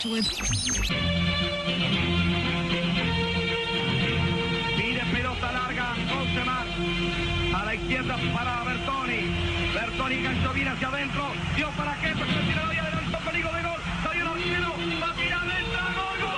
Pide pelota larga, 11 más. A la izquierda para Bertoni. Bertoni enganchó bien hacia adentro. Dio para que se tira y adelantó peligro de gol. Salió el arquero. Va a tirar adentro. ¡Gol, gol!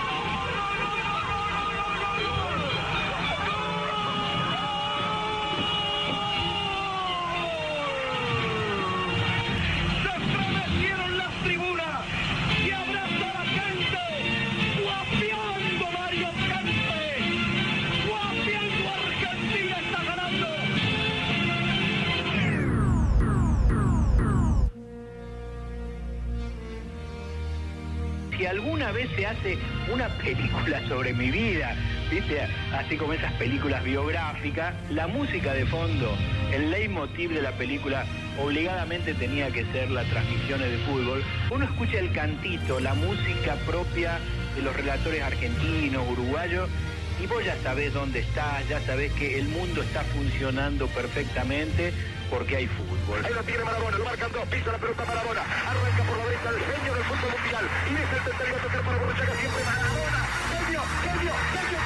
Si alguna vez se hace una película sobre mi vida, ¿viste? Así como esas películas biográficas, la música de fondo, el leitmotiv de la película, obligadamente tenía que ser las transmisiones de fútbol. Uno escucha el cantito, la música propia de los relatores argentinos, uruguayos, y vos ya sabés dónde estás, ya sabés que el mundo está funcionando perfectamente porque hay fútbol. Ahí lo tiene Maradona, lo marcan dos, pisa la pelota Maradona, arranca por la derecha el genio del fútbol mundial, y es el tercero a tocar para Borruchaga, siempre Maradona, genio, genio, genio,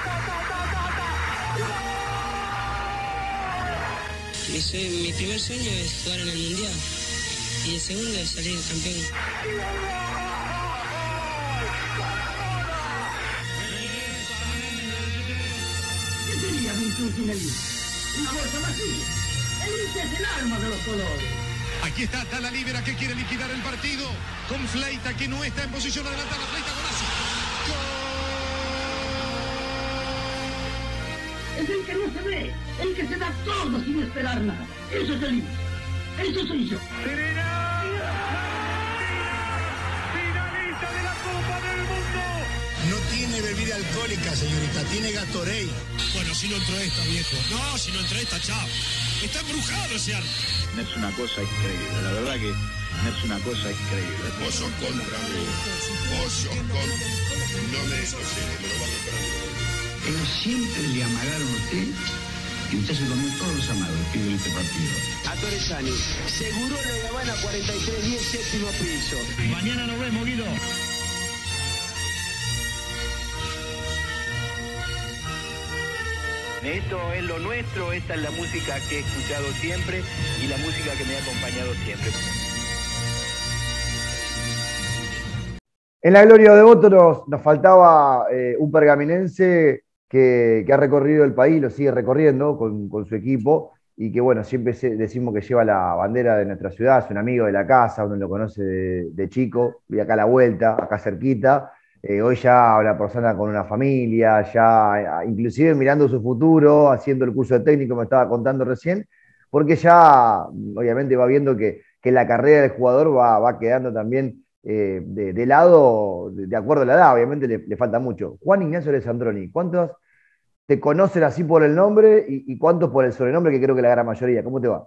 Mi primer sueño es jugar en el Mundial, y el segundo es salir campeón. ¿Qué sería Vinicius sin el Lille? Una bolsa vacía. El Lille es el alma de los colores. Aquí está Tala Libera que quiere liquidar el partido con Fleita que no está en posición adelantada. Fleita golazo. ¡Gol! Es el que no se ve, el que se da todo sin esperar nada. Eso es el Lille. Eso soy yo. Finalista de la Copa del Mundo. No tiene bebida alcohólica, señorita, tiene Gatorade. Bueno, si no entró esta, viejo. No, si no entró esta, chao. Está embrujado ese arco. Es una cosa increíble, la verdad que es una cosa increíble. Vos sos contra mí. Vos sos contra. No me desconsejes, me lo va a comprar. Ellos siempre le amagaron a usted y usted se comió todos los amados que hubo en este partido. A Torresani, seguro lo llaman a 43-10, séptimo piso. Mañana nos vemos, Guido. Esto es lo nuestro, esta es la música que he escuchado siempre y la música que me ha acompañado siempre. En la gloria de Votos nos faltaba un pergaminense que ha recorrido el país, lo sigue recorriendo con su equipo y que bueno, siempre decimos que lleva la bandera de nuestra ciudad, es un amigo de la casa, uno lo conoce de chico, vive acá a la vuelta, acá cerquita. Hoy ya una persona con una familia, ya inclusive mirando su futuro, haciendo el curso de técnico, me estaba contando recién, porque ya obviamente va viendo que la carrera del jugador va quedando también de lado, de acuerdo a la edad, obviamente le falta mucho. Juan Ignacio Alessandroni, ¿cuántos te conocen así por el nombre y cuántos por el sobrenombre, que creo que la gran mayoría? ¿Cómo te va?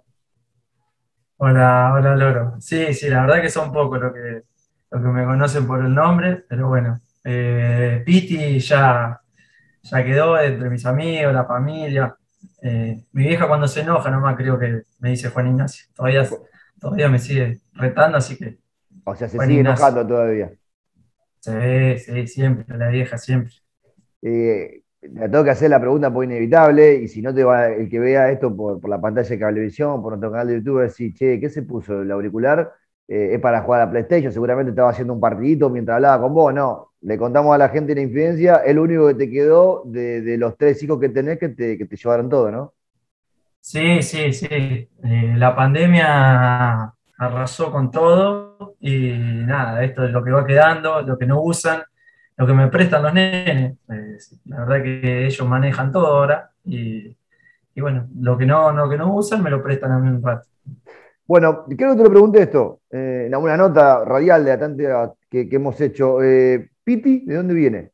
Hola Loro. Sí, la verdad que son pocos los que me conocen por el nombre, pero bueno. Piti ya quedó entre mis amigos, la familia. Mi vieja cuando se enoja nomás creo que me dice Juan Ignacio. Todavía me sigue retando, así que... O sea, se Juan sigue Ignacio. enojando todavía. Sí, siempre, la vieja, siempre. Te tengo que hacer la pregunta por inevitable, y si no te va, el que vea esto por la pantalla de Cablevisión, por nuestro canal de YouTube, va a decir, che, ¿qué se puso el auricular? Es para jugar a PlayStation, seguramente estaba haciendo un partidito mientras hablaba con vos. No, le contamos a la gente la infidencia, el único que te quedó de los 3 hijos que tenés que te llevaron todo, ¿no? Sí. La pandemia arrasó con todo y nada, esto es lo que va quedando, lo que no usan, lo que me prestan los nenes. La verdad que ellos manejan todo ahora y bueno, lo que no usan me lo prestan a mí un rato. Bueno, quiero que te lo pregunte esto, en una nota radial de la tanta que hemos hecho. Piti, ¿de dónde viene?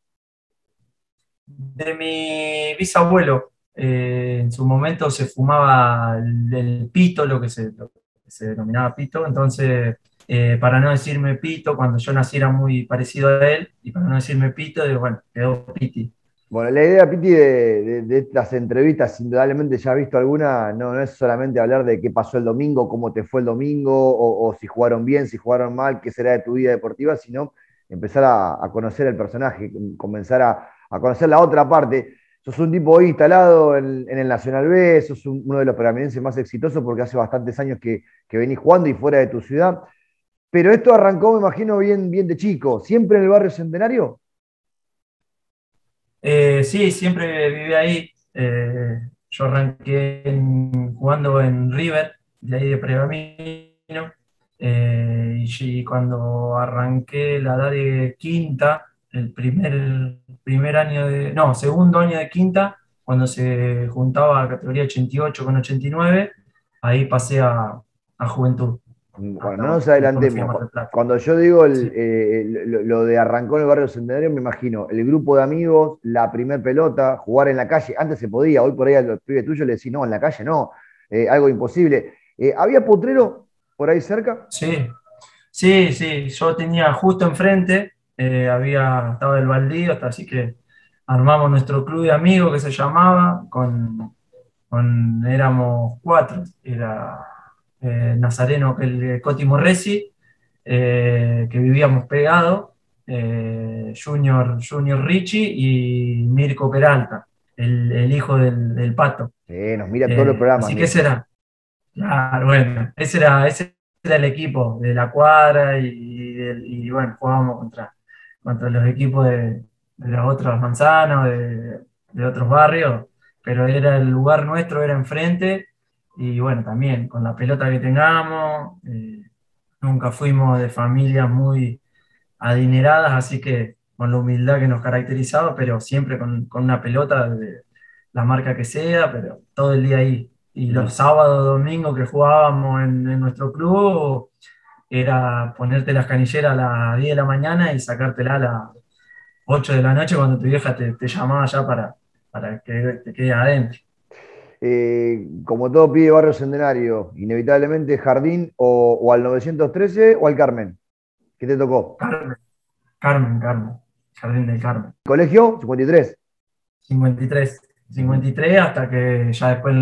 De mi bisabuelo. En su momento se fumaba el pito, lo que se denominaba pito, entonces para no decirme pito, cuando yo nací era muy parecido a él, y para no decirme pito, bueno, quedó Piti. Bueno, la idea, Piti, de estas entrevistas, indudablemente ya has visto alguna, no es solamente hablar de qué pasó el domingo, cómo te fue el domingo, o si jugaron bien, si jugaron mal, qué será de tu vida deportiva, sino empezar a conocer el personaje, comenzar a conocer la otra parte. Sos un tipo hoy instalado en el Nacional B, sos uno de los pergamenenses más exitosos porque hace bastantes años que venís jugando y fuera de tu ciudad. Pero esto arrancó, me imagino, bien, bien de chico. ¿Siempre en el barrio Centenario? Sí, siempre viví ahí. Yo arranqué jugando en River, de ahí de Pergamino. Y cuando arranqué la edad de quinta, el primer año no, segundo año de quinta, cuando se juntaba a categoría 88 con 89, ahí pasé a Juventud. Bueno, no Hasta nos después me fui a adelantemos. Mar del Plata. Cuando yo digo Sí. lo de arrancó en el barrio Centenario, me imagino el grupo de amigos, la primer pelota, jugar en la calle. Antes se podía, hoy por ahí a los pibes tuyos les decís, no, en la calle no, algo imposible. ¿Había potrero por ahí cerca? Sí, sí, sí, yo tenía justo enfrente, estaba el baldío, así que armamos nuestro club de amigos que se llamaba, éramos cuatro, era Nazareno, el Coti Morresi, que vivíamos pegados, Junior Ricci y Mirko Peralta, el hijo del Pato. Nos mira todos los programas, Así que ese Mirko. era. Claro, bueno, ese era el equipo de la cuadra y bueno, jugábamos contra los equipos de las otras manzanas, de otros barrios, pero era el lugar nuestro, era enfrente y bueno, también con la pelota que tengamos, nunca fuimos de familias muy adineradas, así que con la humildad que nos caracterizaba, pero siempre con una pelota de la marca que sea, pero todo el día ahí. Y los Mm. sábados, domingos que jugábamos en nuestro club, era ponerte las canilleras a las 10 de la mañana y sacártela a las 8 de la noche cuando tu vieja te llamaba ya para que te quedes adentro. Como todo pibe de barrio Centenario, inevitablemente Jardín o al 913 o al Carmen. ¿Qué te tocó? Carmen, Carmen, Jardín del Carmen. ¿Colegio? 53. 53 hasta que ya después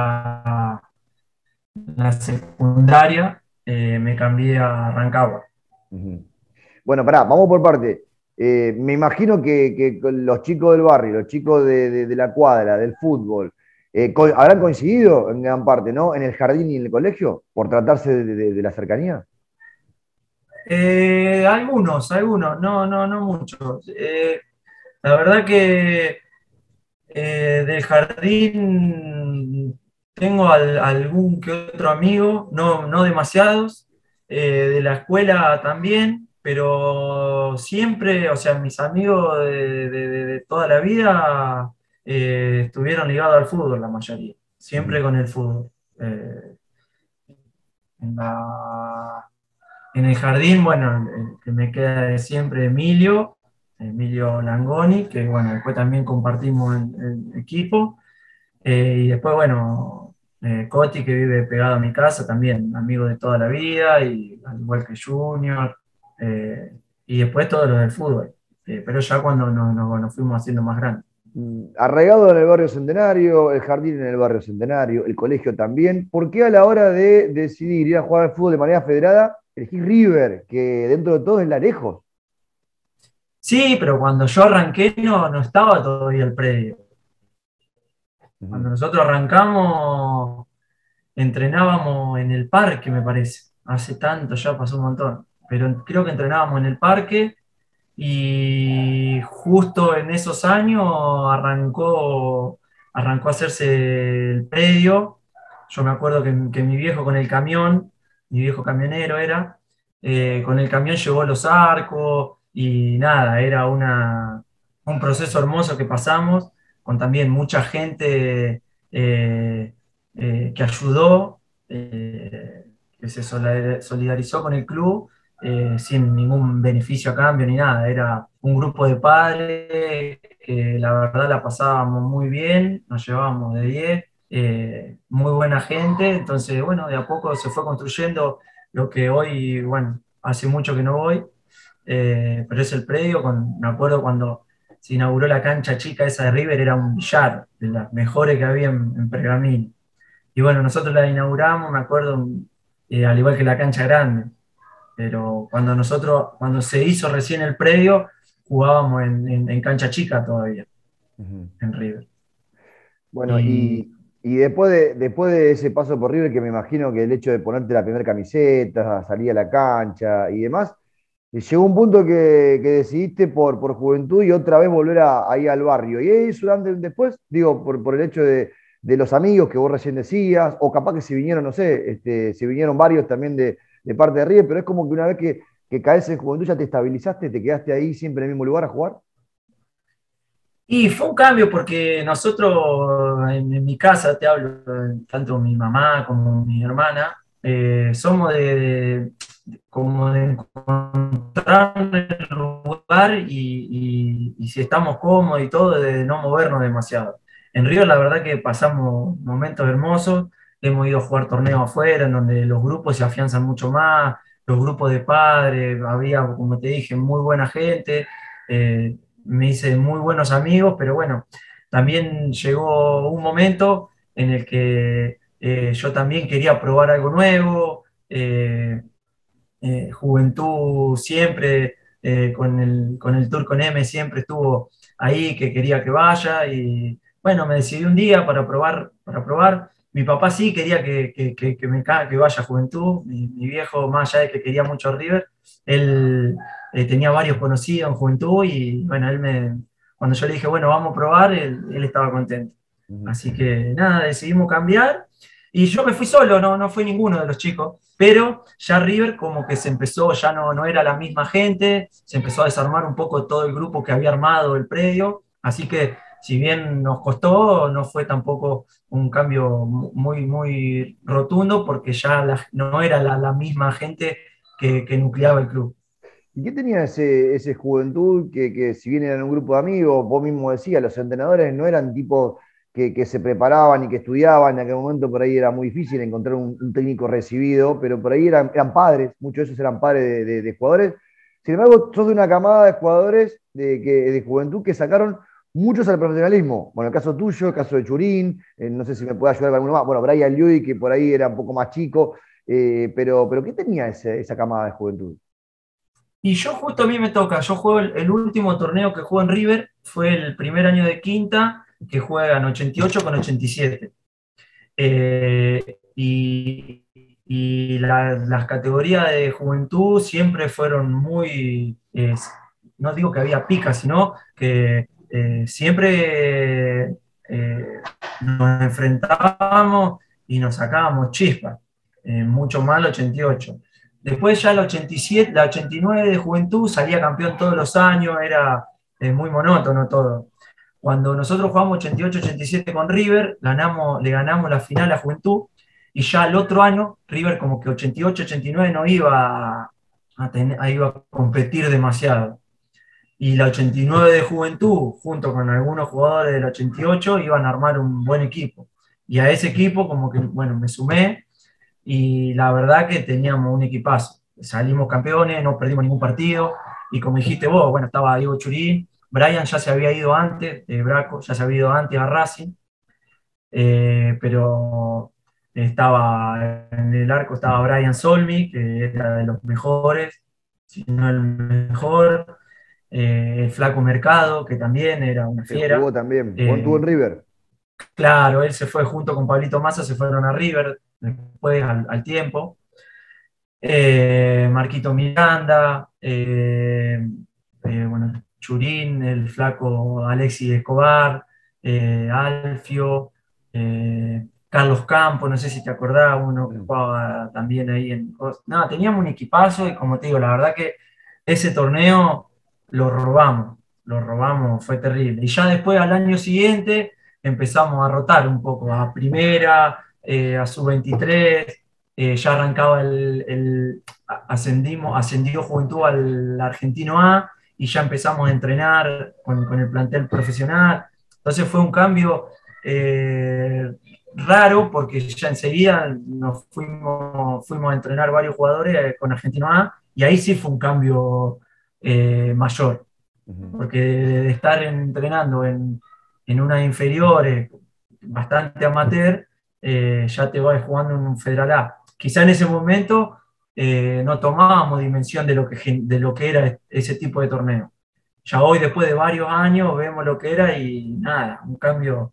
en la secundaria me cambié a Rancagua. Ujú. Bueno, pará, vamos por parte. Me imagino que con los chicos del barrio, los chicos de la cuadra, del fútbol, habrán coincidido en gran parte, ¿no? En el jardín y en el colegio, por tratarse de la cercanía. Algunos, no muchos. La verdad que del jardín tengo algún que otro amigo, no demasiados, de la escuela también, pero siempre, o sea, mis amigos de toda la vida estuvieron ligados al fútbol, la mayoría, siempre Ujú. con el fútbol. Eh, en la- en el jardín, bueno, el que me queda de siempre, Emilio Langoni, que bueno, después también compartimos el equipo. Y después, bueno, Coti, que vive pegado a mi casa, también amigo de toda la vida, y al igual que Junior. eh, y después todo lo del fútbol. Pero ya cuando nos fuimos haciendo más grandes. Arraigado en el barrio Centenario, el jardín en el barrio Centenario, el colegio también. ¿Por qué a la hora de decidir ir a jugar al fútbol de manera federada, elegí River, que dentro de todo es la lejos? Sí, pero cuando yo arranqué no estaba todavía el predio. Cuando Ujú. nosotros arrancamos, entrenábamos en el parque, me parece. Hace tanto, ya pasó un montón. Pero creo que entrenábamos en el parque y justo en esos años arrancó a hacerse el predio. Yo me acuerdo que mi viejo con el camión, mi viejo camionero era, con el camión llevó los arcos y nada, era un proceso hermoso que pasamos, con también mucha gente que ayudó, que se solidarizó con el club sin ningún beneficio a cambio ni nada. Era un grupo de padres que la verdad la pasábamos muy bien, nos llevábamos de 10, muy buena gente. Entonces, bueno, de a poco se fue construyendo lo que hoy, bueno, hace mucho que no voy, pero es el predio. Me acuerdo cuando se inauguró la cancha chica esa de River, era un billar, de las mejores que había en Pergamino. Y bueno, nosotros la inauguramos, me acuerdo, al igual que la cancha grande. pero cuando se hizo recién el predio, jugábamos en cancha chica todavía, Ujú. en River. Bueno, Y y después de ese paso por River, que me imagino que el hecho de ponerte la primera camiseta, salir a la cancha y demás, llegó un punto que decidiste por juventud y otra vez volver ahí al barrio. ¿Y eso antes después? Digo, por el hecho de los amigos que vos recién decías, o capaz que si vinieron, no sé, si vinieron varios también de parte de River, pero es como que una vez que caes en juventud ya te estabilizaste, te quedaste ahí siempre en el mismo lugar a jugar. Y fue un cambio porque nosotros, en mi casa, te hablo, tanto mi mamá como mi hermana, somos como de encontrar el lugar y si estamos cómodos y todo, de no movernos demasiado. En Río la verdad que pasamos momentos hermosos, hemos ido a jugar torneos afuera, en donde los grupos se afianzan mucho más, los grupos de padres, había, como te dije, muy buena gente. Me hice muy buenos amigos, pero bueno, también llegó un momento en el que yo también quería probar algo nuevo. Juventud siempre, con el Turco Neme siempre estuvo ahí, que quería que vaya, y bueno, me decidí un día para probar. Mi papá sí quería que vaya a Juventud, mi viejo, más allá de que quería mucho a River, él tenía varios conocidos en Juventud, y bueno, cuando yo le dije, bueno, vamos a probar, él estaba contento. Ujú. Así que nada, decidimos cambiar. Y yo me fui solo, no fue ninguno de los chicos, pero ya River como que se empezó, ya no era la misma gente, se empezó a desarmar un poco todo el grupo que había armado el predio, así que si bien nos costó, no fue tampoco un cambio muy rotundo, porque ya no era la misma gente que nucleaba el club. ¿Y qué tenía ese juventud que si bien eran un grupo de amigos, vos mismo decías, los entrenadores no eran tipos que se preparaban y que estudiaban, en aquel momento por ahí era muy difícil encontrar un técnico recibido, pero por ahí eran padres, muchos de esos eran padres de jugadores. Sin embargo, sos de una camada de jugadores de juventud que sacaron muchos al profesionalismo. Bueno, el caso tuyo, el caso de Churín, no sé si me puede ayudar con alguno más. Bueno, Brian Llull, que por ahí era un poco más chico, pero ¿qué tenía esa camada de juventud? Y yo justo a mí me toca, yo juego el último torneo que juego en River, fue el primer año de quinta, que juegan 88 con 87. Y las categorías de juventud siempre fueron muy, no digo que había picas, sino que siempre nos enfrentábamos y nos sacábamos chispas, mucho más el 88. Después ya el 87, la 89 de juventud salía campeón todos los años, era muy monótono todo. Cuando nosotros jugamos 88-87 con River, le ganamos la final a Juventud, y ya el otro año River como que 88-89 no iba a competir demasiado. Y la 89 de Juventud, junto con algunos jugadores del 88, iban a armar un buen equipo. Y a ese equipo como que, bueno, me sumé, y la verdad que teníamos un equipazo. Salimos campeones, no perdimos ningún partido, y como dijiste vos, bueno, estaba Diego Churín, Brian ya se había ido antes, Braco ya se había ido antes a Racing, pero estaba en el arco estaba Brian Solmi, que era de los mejores, si no el mejor, el Flaco Mercado, que también era una Que fiera. jugó también, jugó en River. Claro, él se fue junto con Pablito Massa, se fueron a River después al tiempo. Marquito Miranda, bueno, Churín, el flaco Alexis Escobar, Alfio, Carlos Campos, no sé si te acordás, uno que jugaba también ahí en... No, teníamos un equipazo, y como te digo, la verdad que ese torneo lo robamos, fue terrible. Y ya después, al año siguiente, empezamos a rotar un poco, a primera, a sub-23, ya arrancaba ascendió Juventud al Argentino A, y ya empezamos a entrenar con el plantel profesional. Entonces fue un cambio raro, porque ya enseguida nos fuimos a entrenar varios jugadores con Argentino A, y ahí sí fue un cambio mayor, Ujú. porque de estar entrenando en unas inferiores bastante amateur, ya te vas jugando en un Federal A. Quizá en ese momento no tomábamos dimensión de lo que era ese tipo de torneo. Ya hoy, después de varios años, vemos lo que era y nada, un cambio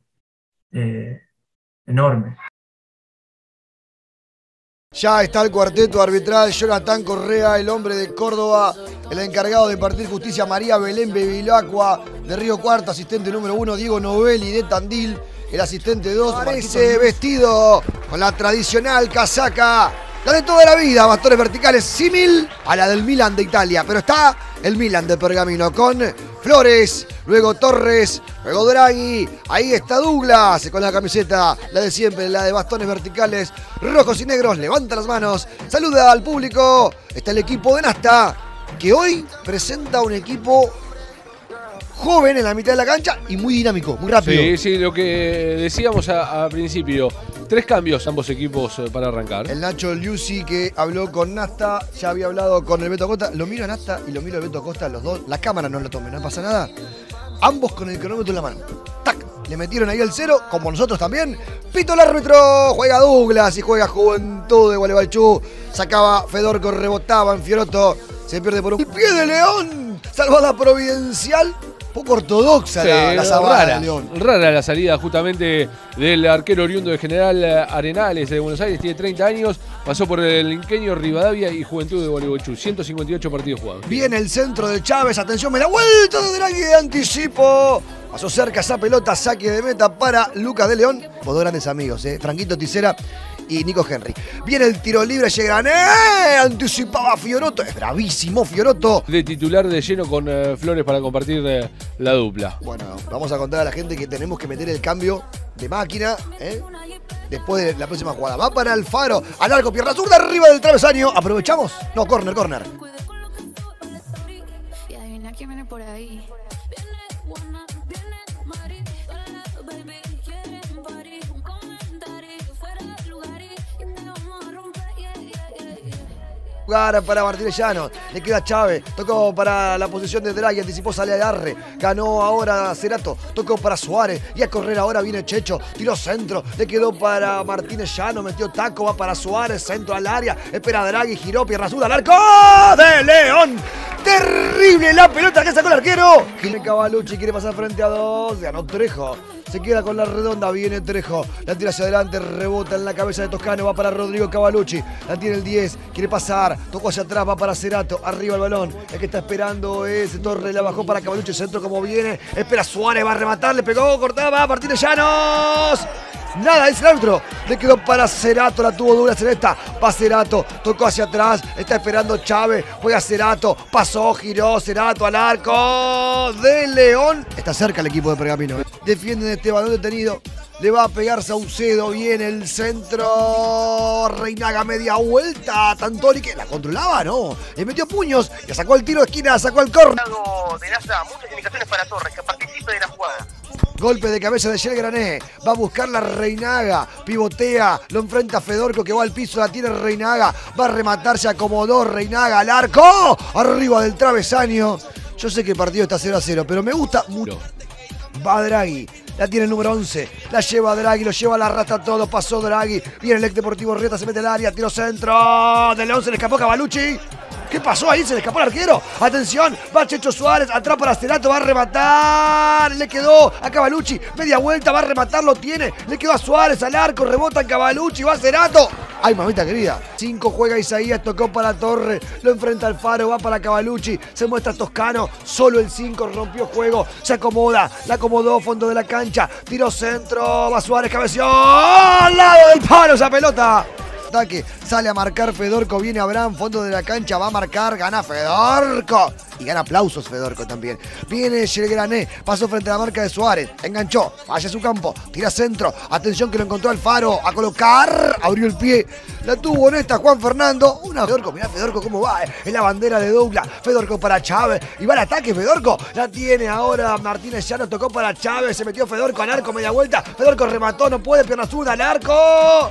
enorme. Ya está el cuarteto arbitral, Jonathan Correa, el hombre de Córdoba, el encargado de impartir justicia, María Belén Bevilacqua, de Río Cuarto, asistente número 1, Diego Novelli, de Tandil, el asistente 2, aparece vestido con la tradicional casaca, la de toda la vida, bastones verticales, símil a la del Milan de Italia, pero está el Milan de Pergamino con Flores, luego Torres, luego Draghi, ahí está Douglas con la camiseta, la de siempre, la de bastones verticales, rojos y negros, levanta las manos, saluda al público, está el equipo de Nasta, que hoy presenta un equipo joven en la mitad de la cancha y muy dinámico, muy rápido. Sí, lo que decíamos a principio, 3 cambios ambos equipos para arrancar. El Nacho Liuzzi que habló con Nasta, ya había hablado con el Beto Acosta, lo miro a Nasta y lo miro al Beto Acosta, los dos, la cámara no lo tome, no pasa nada. Ambos con el cronómetro en la mano. ¡Tac! Le metieron ahí el 0, como nosotros también. Pito el árbitro, juega Douglas y juega Juventud de Gualeguaychú. Sacaba Fedorco, rebotaba en Fiorotto, se pierde por un pie de León. Salvada providencial. Poco ortodoxa la salvada de León. Rara la salida justamente del arquero oriundo de General Arenales de Buenos Aires. Tiene 30 años, pasó por el Inqueño, Rivadavia y Juventud de Gualeguaychú. 158 partidos jugados. Viene el centro de Chávez, atención, me la vuelta de Draghi de anticipo. Pasó cerca esa pelota, saque de meta para Lucas de León. Los dos grandes amigos, Franquito Tisera y Nico Henry. Viene el tiro libre, llegan, anticipaba Fiorotto, es bravísimo Fiorotto. De titular de lleno con Flores para compartir la dupla. Bueno, vamos a contar a la gente que tenemos que meter el cambio de máquina, después de la próxima jugada. Va para Alfaro, al arco, pierna zurda, arriba del travesaño. ¿Aprovechamos? No, córner. Para Martínez Llano, le queda Chávez, tocó para la posición de Draghi, anticipó, sale a Arre, ganó ahora Cerato, tocó para Suárez, y a correr ahora viene Checho, tiró centro, le quedó para Martínez Llano, metió taco, va para Suárez, centro al área, espera Draghi, giró, pierna azul al arco de León. Terrible la pelota que sacó el arquero. Viene Cavalucci, quiere pasar frente a 2, ganó Trejo. Se queda con la redonda, viene Trejo, la tira hacia adelante, rebota en la cabeza de Toscano, va para Rodrigo Cavalucci, la tiene el 10, quiere pasar, tocó hacia atrás, va para Cerato, arriba el balón, el que está esperando es Torre, la bajó para Cavalucci, centro como viene, espera Suárez, va a rematar, le pegó, cortaba, Martínez Llanos. Nada, es el árbitro. Le quedó para Cerato, la tuvo dura Celesta. Va Cerato, tocó hacia atrás. Está esperando Chávez. Juega Cerato. Pasó, giró Cerato al arco de León. Está cerca el equipo de Pergamino. Defienden este balón detenido. Le va a pegar Saucedo. Viene el centro. Reinaga media vuelta. Tantoni que la controlaba, ¿no? Le metió puños. Le sacó el tiro de esquina. Sacó el córner. De Nasa, muchas indicaciones para Torres, que participe de la jugada. Golpe de cabeza de Yelgrané. Va a buscar la Reinaga. Pivotea. Lo enfrenta Fedorco que va al piso. La tiene Reinaga. Va a rematar. Se acomodó Reinaga al arco. Arriba del travesaño. Yo sé que el partido está 0-0, pero me gusta mucho. Va Draghi. La tiene el número 11. La lleva Draghi. Lo lleva a la rata todo. Pasó Draghi. Viene el ex Deportivo Rieta. Se mete al área. Tiro centro. De León se le escapó Cavalucci. ¿Qué pasó ahí? Se le escapó el arquero. Atención, va Checho Suárez, atrás para Cerato, va a rematar. Le quedó a Cavalucci, media vuelta, va a rematar, lo tiene. Le quedó a Suárez al arco, rebota en Cavalucci, va Cerato. Ay, mamita querida. 5 juega Isaías, tocó para Torre, lo enfrenta Alfaro, va para Cavalucci, se muestra Toscano, solo el 5, rompió juego, se acomoda, la acomodó, fondo de la cancha, tiró centro, va Suárez, cabeció, al lado del palo esa pelota. Ataque, sale a marcar Fedorco, viene Abraham, fondo de la cancha, va a marcar, gana Fedorco. Y gana aplausos Fedorco también. Viene Yelgrané, pasó frente a la marca de Suárez, enganchó, falla su campo, tira centro, atención que lo encontró Alfaro, a colocar, abrió el pie, la tuvo en esta Juan Fernando, una Fedorco, mirá Fedorco cómo va, es la bandera de Douglas, Fedorco para Chávez, y va al ataque Fedorco, la tiene ahora Martínez Llano, tocó para Chávez, se metió Fedorco al arco, media vuelta, Fedorco remató, no puede, pierna zurda al arco.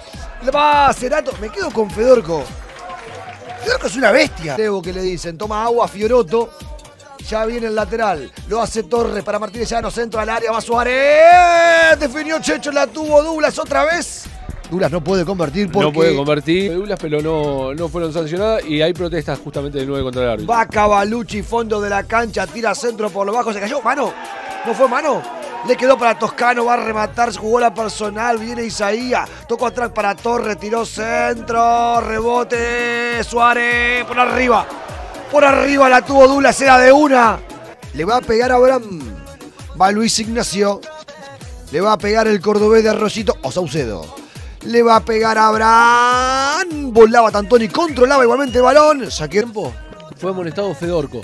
Va Cerato, me quedo con Fedorco. Fedorco es una bestia. Levo que le dicen, toma agua Fiorotto. Ya viene el lateral, lo hace Torres para Martínez Llano, centro al área, va Suárez. Definió Checho, la tuvo Douglas otra vez. Douglas no puede convertir porque... No puede convertir Douglas, pero no fueron sancionadas y hay protestas justamente del 9 contra el árbitro. Va Cavalucci, fondo de la cancha, tira centro por lo bajo, se cayó. Mano, no fue mano. Le quedó para Toscano, va a rematar, jugó la personal, viene Isaías, tocó atrás para Torres, tiró centro, rebote, Suárez, por arriba la tuvo Douglas, era de una. Le va a pegar a Abraham, va Luis Ignacio, le va a pegar el cordobés de Arroyito o Saucedo. Le va a pegar a Abraham. Volaba Tantoni, controlaba igualmente el balón. Saque tiempo. Fue amonestado Fedorco.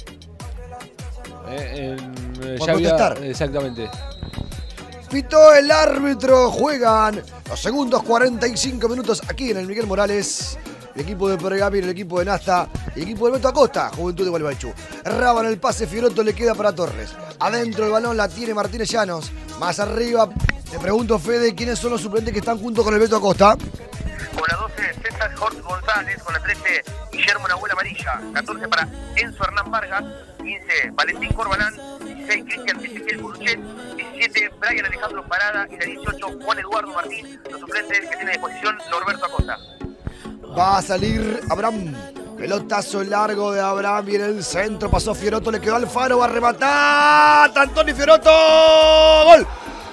Por protestar. Exactamente. Pitó el árbitro. Juegan los segundos 45 minutos aquí en el Miguel Morales. El equipo de Pergamino, el equipo de Nasta, el equipo del Beto Acosta, Juventud de Gualeguaychú. Raban el pase, Fiorotto le queda para Torres. Adentro el balón la tiene Martínez Llanos. Más arriba, te pregunto, Fede, ¿quiénes son los suplentes que están junto con el Beto Acosta? Con la 12, César Jorge González. Con la 13, Guillermo Nahuel Amarilla. 14 para Enzo Hernán Vargas. 15, Valentín Corbalán. 16, Cristian Ezequiel Buruchet. 17, Brian Alejandro Parada. Y la 18, Juan Eduardo Martín. Los suplentes que tiene a disposición Norberto Acosta. Va a salir Abraham. Pelotazo largo de Abraham. Viene el centro. Pasó Fiorotto. Le quedó Alfaro. Va a rematar. Tantoni Fiorotto. ¡Gol!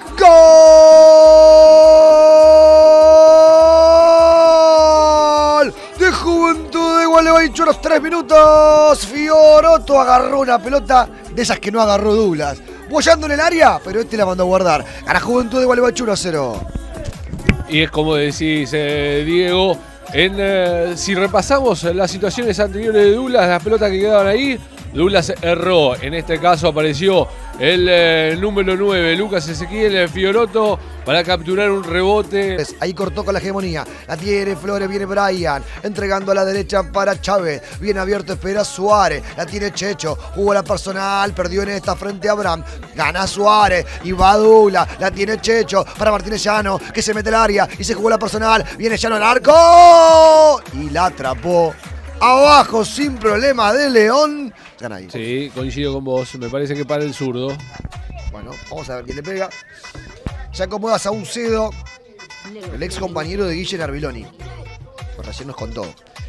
¡Gol! De Juventud de Gualeguaychú a los 3 minutos. Fiorotto agarró una pelota de esas que no agarró Douglas. Bollando en el área, pero este la mandó a guardar. Gana Juventud de Gualeguaychú 1-0. Y es como decís, Diego. Si repasamos las situaciones anteriores de Douglas, las pelotas que quedaban ahí, Douglas erró. En este caso apareció el número 9, Lucas Ezequiel Fiorotto, para capturar un rebote. Ahí cortó con la hegemonía. La tiene Flores, viene Brian. Entregando a la derecha para Chávez. Bien abierto, espera Suárez. La tiene Checho. Jugó la personal, perdió en esta frente a Abraham. Gana Suárez y va Douglas. La tiene Checho para Martínez Llano, que se mete al área y se jugó la personal. Viene Llano al arco y la atrapó. Abajo sin problema de León. Gana ahí. Sí, coincido con vos. Me parece que para el zurdo. Bueno, vamos a ver quién le pega. Se acomoda Saucedo, el ex compañero de Guille Narviloni. Por recién nos contó.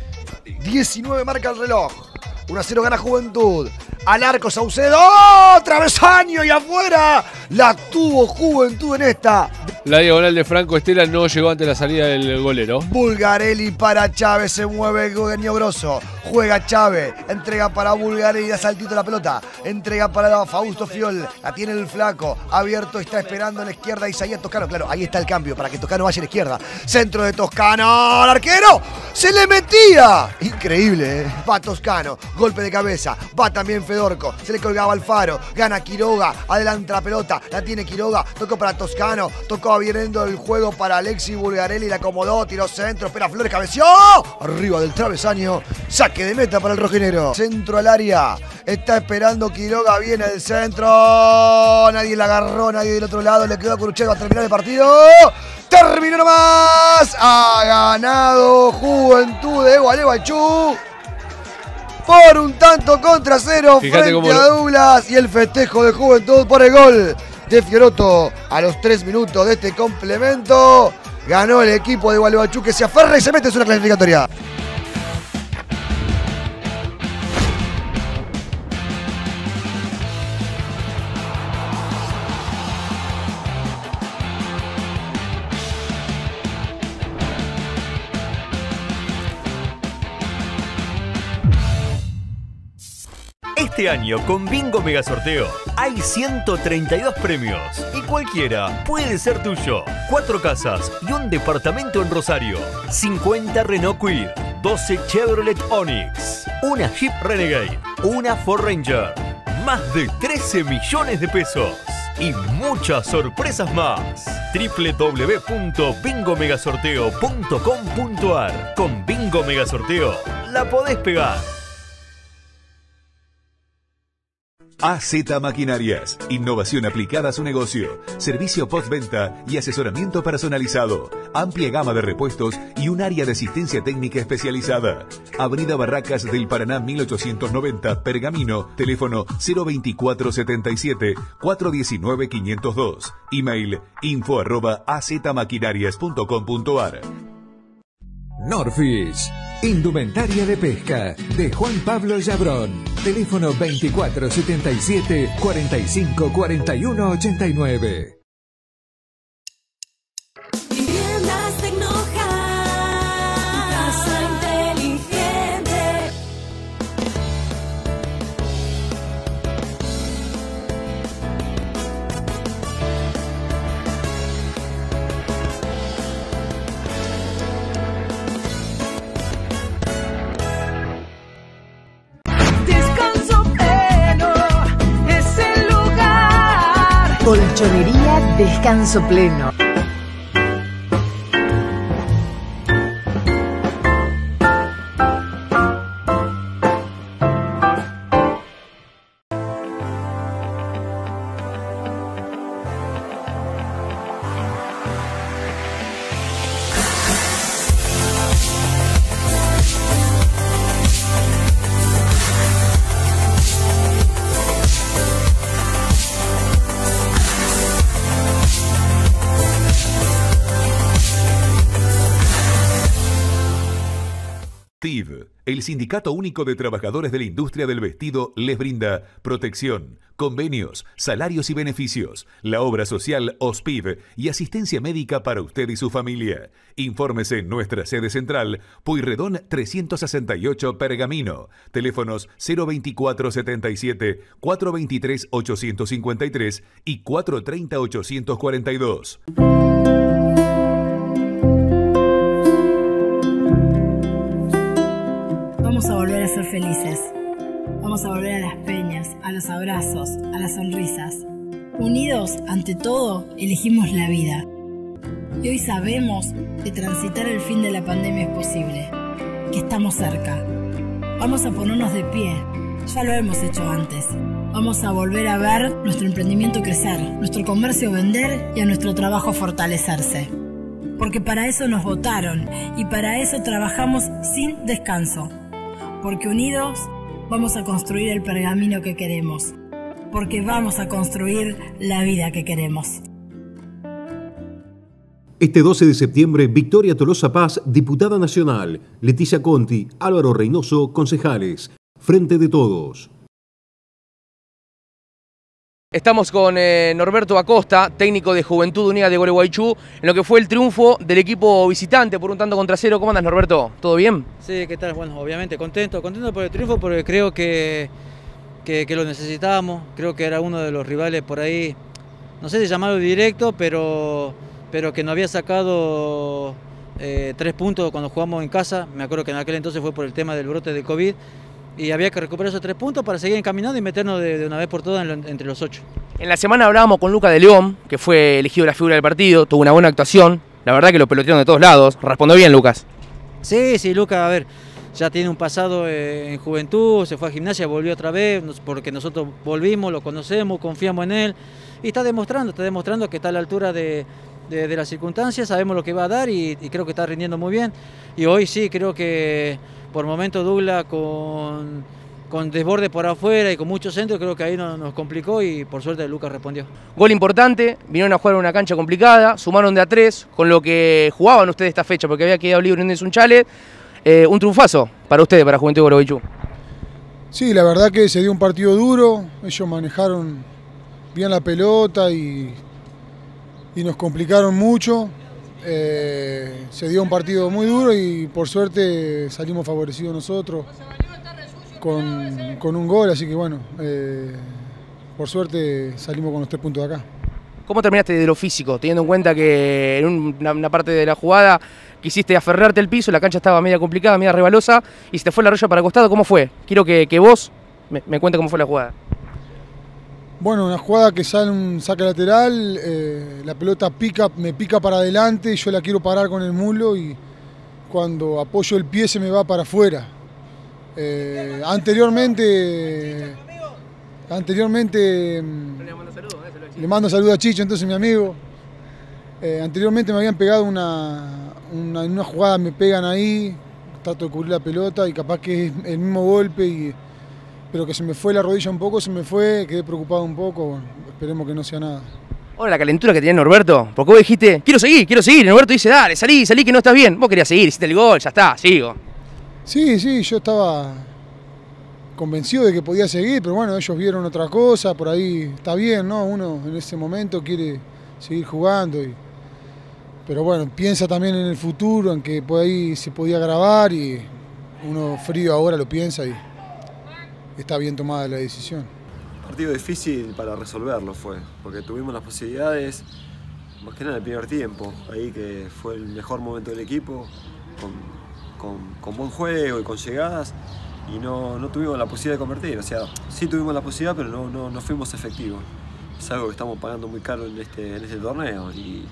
19 marca el reloj. 1-0 gana Juventud. Al arco Saucedo. ¡Oh! Travesaño y afuera. La tuvo Juventud en esta. La diagonal de Franco Estela no llegó ante la salida del golero. Bulgarelli para Chávez. Se mueve Eugenio Grosso. Juega Chávez. Entrega para Bulgarelli. Da saltito la pelota. Entrega para Fausto Fiol. La tiene el flaco. Abierto. Está esperando en la izquierda Isaías Toscano. Claro, ahí está el cambio para que Toscano vaya a la izquierda. Centro de Toscano. ¡Al arquero! ¡Se le metía! Increíble, ¿eh? Va Toscano. Golpe de cabeza. Va también Fedorco. Se le colgaba Alfaro. Gana Quiroga. Adelanta la pelota. La tiene Quiroga. Tocó para Toscano. Tocó abriendo el juego para Alexis Bulgarelli. La acomodó. Tiró centro. Espera Flores. Cabeció. Arriba del travesaño. Saque de meta para el rojinero. Centro al área. Está esperando Quiroga. Viene el centro. Nadie la agarró. Nadie del otro lado. Le quedó a Curuchet. Va a terminar el partido. Terminó nomás. Ha ganado Juventud de Gualeguaychú por un tanto contra 0 frente a Douglas. Y el festejo de Juventud por el gol de Fiorotto a los 3 minutos de este complemento. Ganó el equipo de Gualeguaychú, que se aferra y se mete en una clasificatoria. Este año con Bingo Mega Sorteo hay 132 premios y cualquiera puede ser tuyo. 4 casas y un departamento en Rosario. 50 Renault Kwid, 12 Chevrolet Onix, una Jeep Renegade, una Ford Ranger. Más de 13 millones de pesos y muchas sorpresas más. www.bingomegasorteo.com.ar. Con Bingo Mega Sorteo la podés pegar. AZ Maquinarias, innovación aplicada a su negocio, servicio postventa y asesoramiento personalizado, amplia gama de repuestos y un área de asistencia técnica especializada. Avenida Barracas del Paraná 1890, Pergamino, teléfono 02477 419 502, email info@azmaquinarias.com.ar. Norfish, indumentaria de pesca, de Juan Pablo Yabrón, teléfono 2477 45 41 89. Viviendas Tecnoja, tu casa inteligente. Colchonería Descanso Pleno. TIV, el Sindicato Único de Trabajadores de la Industria del Vestido, les brinda protección, convenios, salarios y beneficios, la obra social OSPIV y asistencia médica para usted y su familia. Infórmese en nuestra sede central, Pueyrredón 368 Pergamino. Teléfonos 02477 423 853 y 430 842. Vamos a volver a ser felices. Vamos a volver a las peñas, a los abrazos, a las sonrisas. Unidos, ante todo, elegimos la vida. Y hoy sabemos que transitar el fin de la pandemia es posible, que estamos cerca. Vamos a ponernos de pie. Ya lo hemos hecho antes. Vamos a volver a ver nuestro emprendimiento crecer, nuestro comercio vender y a nuestro trabajo fortalecerse. Porque para eso nos votaron y para eso trabajamos sin descanso. Porque unidos vamos a construir el pergamino que queremos. Porque vamos a construir la vida que queremos. Este 12 de septiembre, Victoria Tolosa Paz, diputada nacional. Leticia Conti, Álvaro Reynoso, concejales. Frente de Todos. Estamos con Norberto Acosta, técnico de Juventud Unida de Gualeguaychú, en lo que fue el triunfo del equipo visitante por un tanto contra cero. ¿Cómo andas, Norberto? ¿Todo bien? Sí, ¿qué tal? Bueno, obviamente contento por el triunfo porque creo que lo necesitábamos. Creo que era uno de los rivales por ahí, no sé si llamarlo directo, pero que nos había sacado 3 puntos cuando jugamos en casa. Me acuerdo que en aquel entonces fue por el tema del brote de COVID. Y había que recuperar esos 3 puntos para seguir encaminando y meternos de una vez por todas entre los 8. En la semana hablábamos con Lucas de León, que fue elegido la figura del partido, tuvo una buena actuación, la verdad que lo pelotearon de todos lados, respondió bien Lucas. Sí, Lucas, a ver, ya tiene un pasado en Juventud, se fue a Gimnasia, volvió otra vez, porque nosotros volvimos, lo conocemos, confiamos en él, y está demostrando que está a la altura de las circunstancias, sabemos lo que va a dar y creo que está rindiendo muy bien. Y hoy sí, creo que por momentos Douglas con desborde por afuera y con mucho centro, creo que ahí nos complicó y por suerte Lucas respondió. Gol importante, vinieron a jugar en una cancha complicada, sumaron de a 3 con lo que jugaban ustedes esta fecha porque había quedado libre en Sunchales. Un triunfazo para ustedes, para Juventud de Gualeguaychú. Sí, la verdad que se dio un partido duro, ellos manejaron bien la pelota y nos complicaron mucho. Se dio un partido muy duro y por suerte salimos favorecidos nosotros con un gol, así que bueno, por suerte salimos con los 3 puntos de acá. ¿Cómo terminaste de lo físico, teniendo en cuenta que en una parte de la jugada quisiste aferrarte al piso, la cancha estaba media complicada, media rebalosa y se te fue la raya para el costado? ¿Cómo fue? Quiero que vos me cuentes cómo fue la jugada. Bueno, una jugada que sale un saque lateral, la pelota me pica para adelante y yo la quiero parar con el muslo y cuando apoyo el pie se me va para afuera. Anteriormente Anteriormente, le mando saludos a Chicho, entonces mi amigo. Anteriormente me habían pegado en una jugada, me pegan ahí, trato de cubrir la pelota y capaz que es el mismo golpe, pero que se me fue la rodilla un poco, se me fue, quedé preocupado un poco, bueno, esperemos que no sea nada. Ahora la calentura que tenía Norberto, porque vos dijiste, quiero seguir, y Norberto dice, dale, salí que no estás bien. Vos querías seguir, hiciste el gol, ya está, sigo. Sí, yo estaba convencido de que podía seguir, pero bueno, ellos vieron otra cosa, por ahí está bien, ¿no? Uno en ese momento quiere seguir jugando, pero bueno, piensa también en el futuro, en que por ahí se podía grabar y uno frío ahora lo piensa y está bien tomada la decisión. Partido difícil para resolverlo fue, porque tuvimos las posibilidades, más que nada en el primer tiempo, ahí que fue el mejor momento del equipo, con buen juego y con llegadas, y no tuvimos la posibilidad de convertir, o sea, sí tuvimos la posibilidad, pero no fuimos efectivos. Es algo que estamos pagando muy caro en este torneo, y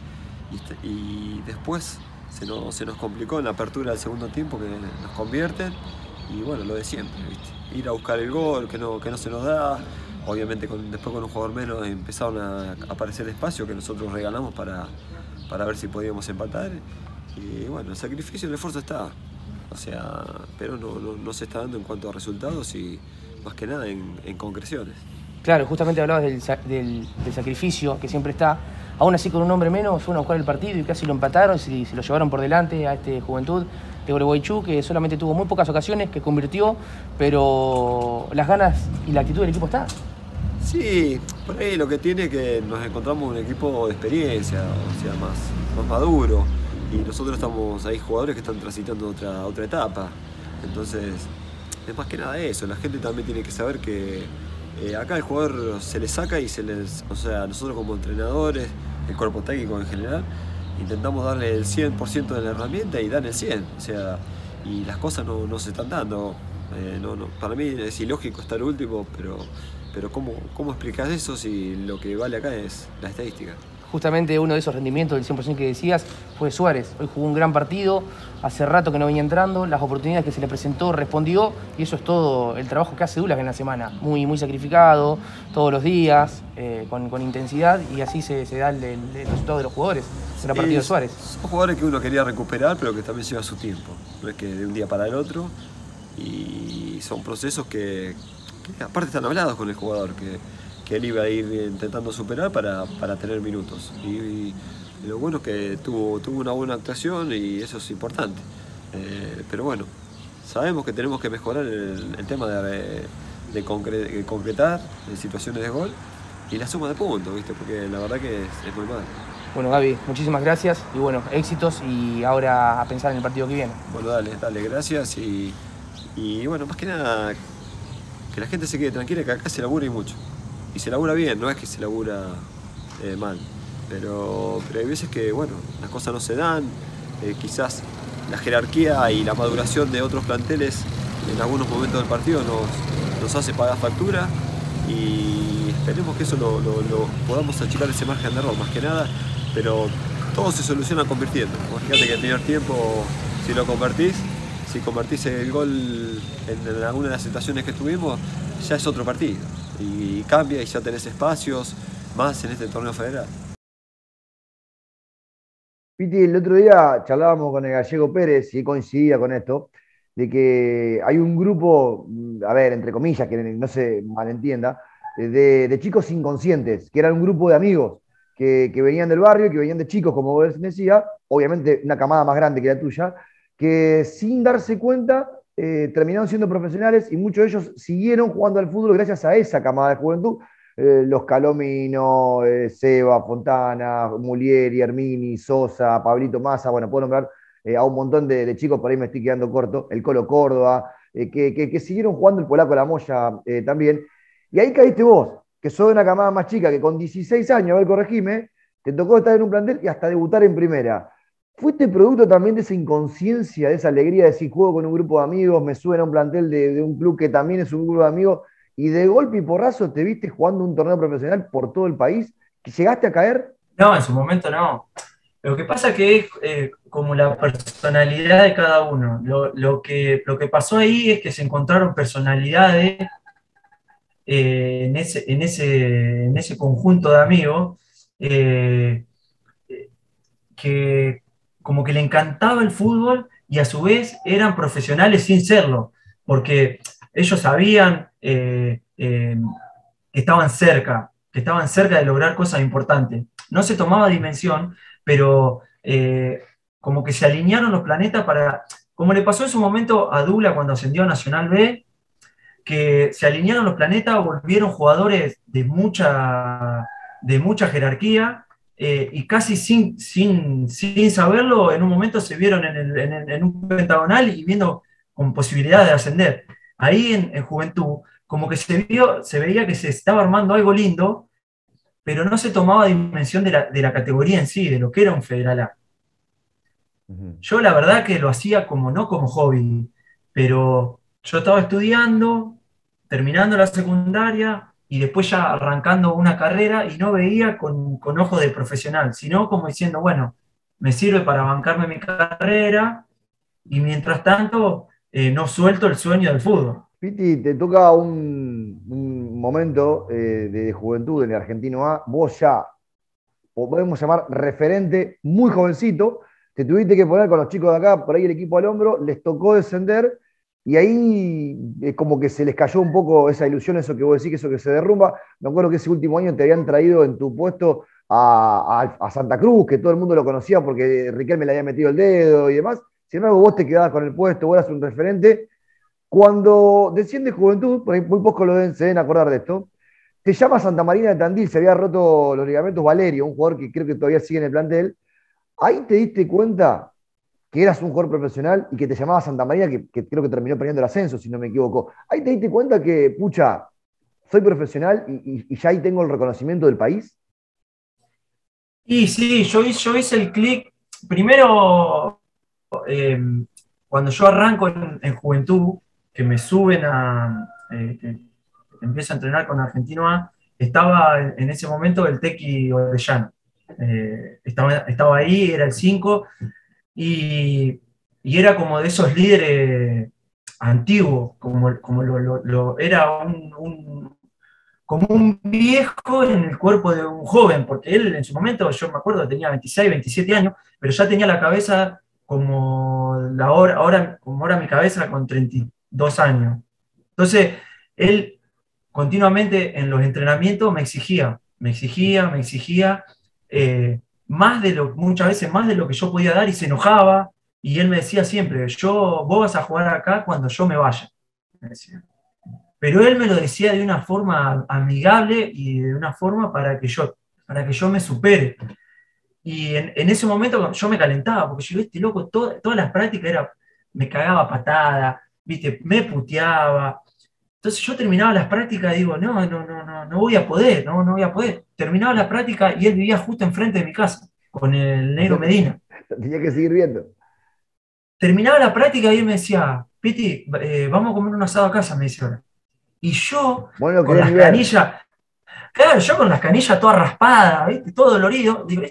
después se nos complicó en la apertura del segundo tiempo, que nos convierten, y bueno, lo de siempre, ¿viste? Ir a buscar el gol, que no se nos da. Obviamente después con un jugador menos empezaron a aparecer espacios que nosotros regalamos para ver si podíamos empatar. Y bueno, el sacrificio, el esfuerzo está. O sea, pero no se está dando en cuanto a resultados y más que nada en concreciones. Claro, justamente hablabas del sacrificio que siempre está. Aún así, con un hombre menos, fueron a jugar el partido y casi lo empataron, se lo llevaron por delante a Juventud de Gualeguaychú, que solamente tuvo muy pocas ocasiones, que convirtió, pero las ganas y la actitud del equipo está. Sí, por ahí lo que tiene es que nos encontramos un equipo de experiencia, o sea, más maduro, y nosotros estamos, hay jugadores que están transitando otra etapa, entonces es más que nada eso. La gente también tiene que saber que acá el jugador se le saca y o sea, nosotros como entrenadores, el cuerpo técnico en general, intentamos darle el 100% de la herramienta y dan el 100%, o sea, y las cosas no se están dando. Para mí es ilógico estar último, pero ¿cómo explicás eso si lo que vale acá es la estadística? Justamente uno de esos rendimientos del 100% que decías fue Suárez. Hoy jugó un gran partido, hace rato que no venía entrando, las oportunidades que se le presentó respondió, y eso es todo el trabajo que hace Douglas en la semana. Muy sacrificado, todos los días, con intensidad, y así se da el resultado de los jugadores en el partido de Suárez. Son jugadores que uno quería recuperar, pero que también lleva su tiempo. No es que de un día para el otro, y son procesos que aparte están hablados con el jugador, que él iba a ir intentando superar para tener minutos. Y lo bueno es que tuvo una buena actuación y eso es importante. Pero bueno, sabemos que tenemos que mejorar el tema de concretar en situaciones de gol y la suma de puntos, ¿viste? Porque la verdad que es muy mal. Bueno, Gaby, muchísimas gracias y bueno, éxitos, y ahora a pensar en el partido que viene. Bueno, dale, gracias y bueno, más que nada que la gente se quede tranquila, que acá se labura y mucho. Y se labura bien, no es que se labura mal, pero hay veces que, bueno, las cosas no se dan, quizás la jerarquía y la maduración de otros planteles en algunos momentos del partido nos hace pagar factura, y esperemos que eso lo podamos achicar ese margen de error, más que nada, pero todo se soluciona convirtiendo. Fíjate que el primer tiempo, si convertís el gol en alguna de las situaciones que tuvimos, ya es otro partido. Y cambia y ya tenés espacios más en este torneo federal. Piti, el otro día charlábamos con el Gallego Pérez y coincidía con esto, de que hay un grupo, a ver, entre comillas, que no se malentienda, de chicos inconscientes, que eran un grupo de amigos que venían del barrio, que venían de chicos, como vos decías, obviamente una camada más grande que la tuya, que sin darse cuenta terminaron siendo profesionales, y muchos de ellos siguieron jugando al fútbol gracias a esa camada de juventud. Los Calomino, Seba, Fontana, Mulieri, Hermini, Sosa, Pablito Massa, bueno, puedo nombrar a un montón de chicos, por ahí me estoy quedando corto, el Colo Córdoba, que siguieron jugando, el Polaco La Moya también. Y ahí caíste vos, que sos de una camada más chica, que con 16 años, a ver, corregime, te tocó estar en un plantel y hasta debutar en primera. ¿Fuiste producto también de esa inconsciencia, de esa alegría de decir, juego con un grupo de amigos, me suena a un plantel de un club que también es un grupo de amigos, y de golpe y porrazo te viste jugando un torneo profesional por todo el país? ¿Que llegaste a caer? No, en su momento no. Lo que pasa es que es como la personalidad de cada uno. Lo que pasó ahí es que se encontraron personalidades en ese conjunto de amigos, que como que le encantaba el fútbol y a su vez eran profesionales sin serlo, porque ellos sabían que estaban cerca de lograr cosas importantes. No se tomaba dimensión, pero como que se alinearon los planetas para, como le pasó en su momento a Dula cuando ascendió a Nacional B, que se alinearon los planetas, volvieron jugadores de mucha jerarquía, y casi sin saberlo, en un momento se vieron en un pentagonal y viendo con posibilidad de ascender. Ahí en Juventud, como que se veía que se estaba armando algo lindo, pero no se tomaba dimensión de la categoría en sí, de lo que era un Federal A. Yo la verdad que lo hacía no como hobby, pero yo estaba estudiando, terminando la secundaria y después ya arrancando una carrera y no veía con ojo de profesional, sino como diciendo, bueno, me sirve para bancarme mi carrera y mientras tanto no suelto el sueño del fútbol. Piti, te toca un momento de juventud en el Argentino A, vos ya, podemos llamar referente, muy jovencito, te tuviste que poner con los chicos de acá, por ahí el equipo al hombro, les tocó descender, y ahí como que se les cayó un poco esa ilusión, eso que vos decís, eso que se derrumba. Me acuerdo que ese último año te habían traído en tu puesto a Santa Cruz, que todo el mundo lo conocía porque Riquelme le había metido el dedo y demás. Sin embargo, vos te quedabas con el puesto, vos eras un referente. Cuando desciende Juventud, por ahí muy pocos se deben acordar de esto, te llama Santa Marina de Tandil, se había roto los ligamentos Valerio, un jugador que creo que todavía sigue en el plantel. Ahí te diste cuenta que eras un jugador profesional y que te llamaba Santa Marina, que creo que terminó perdiendo el ascenso, si no me equivoco. Ahí te diste cuenta que, pucha, soy profesional y ya ahí tengo el reconocimiento del país. Y sí, yo hice el clic, primero, cuando yo arranco en Juventud, que me suben que empiezo a entrenar con Argentino A, estaba en ese momento el Tequi Orellano. Estaba ahí, era el 5, y era como de esos líderes antiguos, era como un viejo en el cuerpo de un joven, porque él en su momento, yo me acuerdo, tenía 26, 27 años, pero ya tenía la cabeza como ahora mi cabeza con 32 años. Entonces, él continuamente en los entrenamientos me exigía, muchas veces más de lo que yo podía dar, y se enojaba, y él me decía siempre, vos vas a jugar acá cuando yo me vaya, me decía. Pero él me lo decía de una forma amigable y de una forma para que yo me supere. Y en ese momento yo me calentaba, porque yo, este loco, todas las prácticas me cagaba patada, ¿viste? Me puteaba. Entonces yo terminaba las prácticas y digo, no voy a poder, no voy a poder. Terminaba las prácticas y él vivía justo enfrente de mi casa, con el negro Medina. Tenía que seguir viendo. Terminaba la práctica y él me decía, Piti, vamos a comer un asado a casa, me dice ahora. Y yo, bueno, con las canillas, claro, yo con las canillas todas raspadas, ¿viste? Todo dolorido, digo,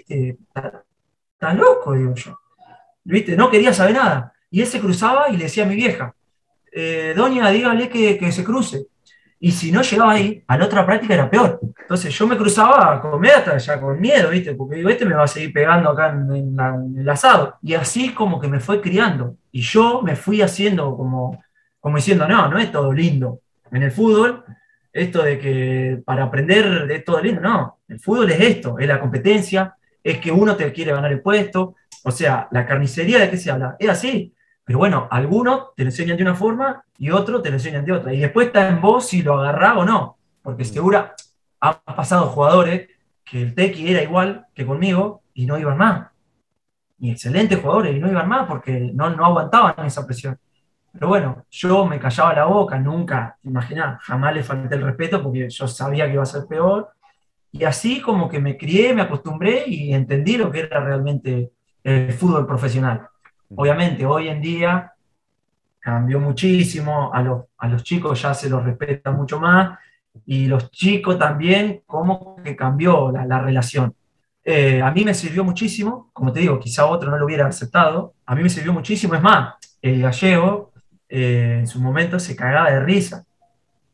está loco, digo yo. ¿Viste? No quería saber nada. Y él se cruzaba y le decía a mi vieja, doña, dígale que se cruce. Y si no llegaba ahí, a la otra práctica era peor. Entonces yo me cruzaba a comer hasta ya con miedo, ¿viste? Porque digo, me va a seguir pegando acá en el asado. Y así como que me fue criando. Y yo me fui haciendo como diciendo, no es todo lindo. En el fútbol, esto de que para aprender es todo lindo, no. El fútbol es esto, es la competencia, es que uno te quiere ganar el puesto. O sea, la carnicería, ¿de qué se habla? Es así. Pero bueno, algunos te lo enseñan de una forma y otros te lo enseñan de otra. Y después está en vos si lo agarrás o no. Porque seguro han pasado jugadores que el Tequi era igual que conmigo y no iban más. Y excelentes jugadores y no iban más porque no aguantaban esa presión. Pero bueno, yo me callaba la boca, nunca, imaginá, jamás le falté el respeto porque yo sabía que iba a ser peor. Y así como que me crié, me acostumbré y entendí lo que era realmente el fútbol profesional. Obviamente, hoy en día cambió muchísimo, a los chicos ya se los respeta mucho más, y los chicos también, como que cambió la relación. A mí me sirvió muchísimo, como te digo, quizá otro no lo hubiera aceptado, a mí me sirvió muchísimo, es más, el Gallego en su momento se cagaba de risa,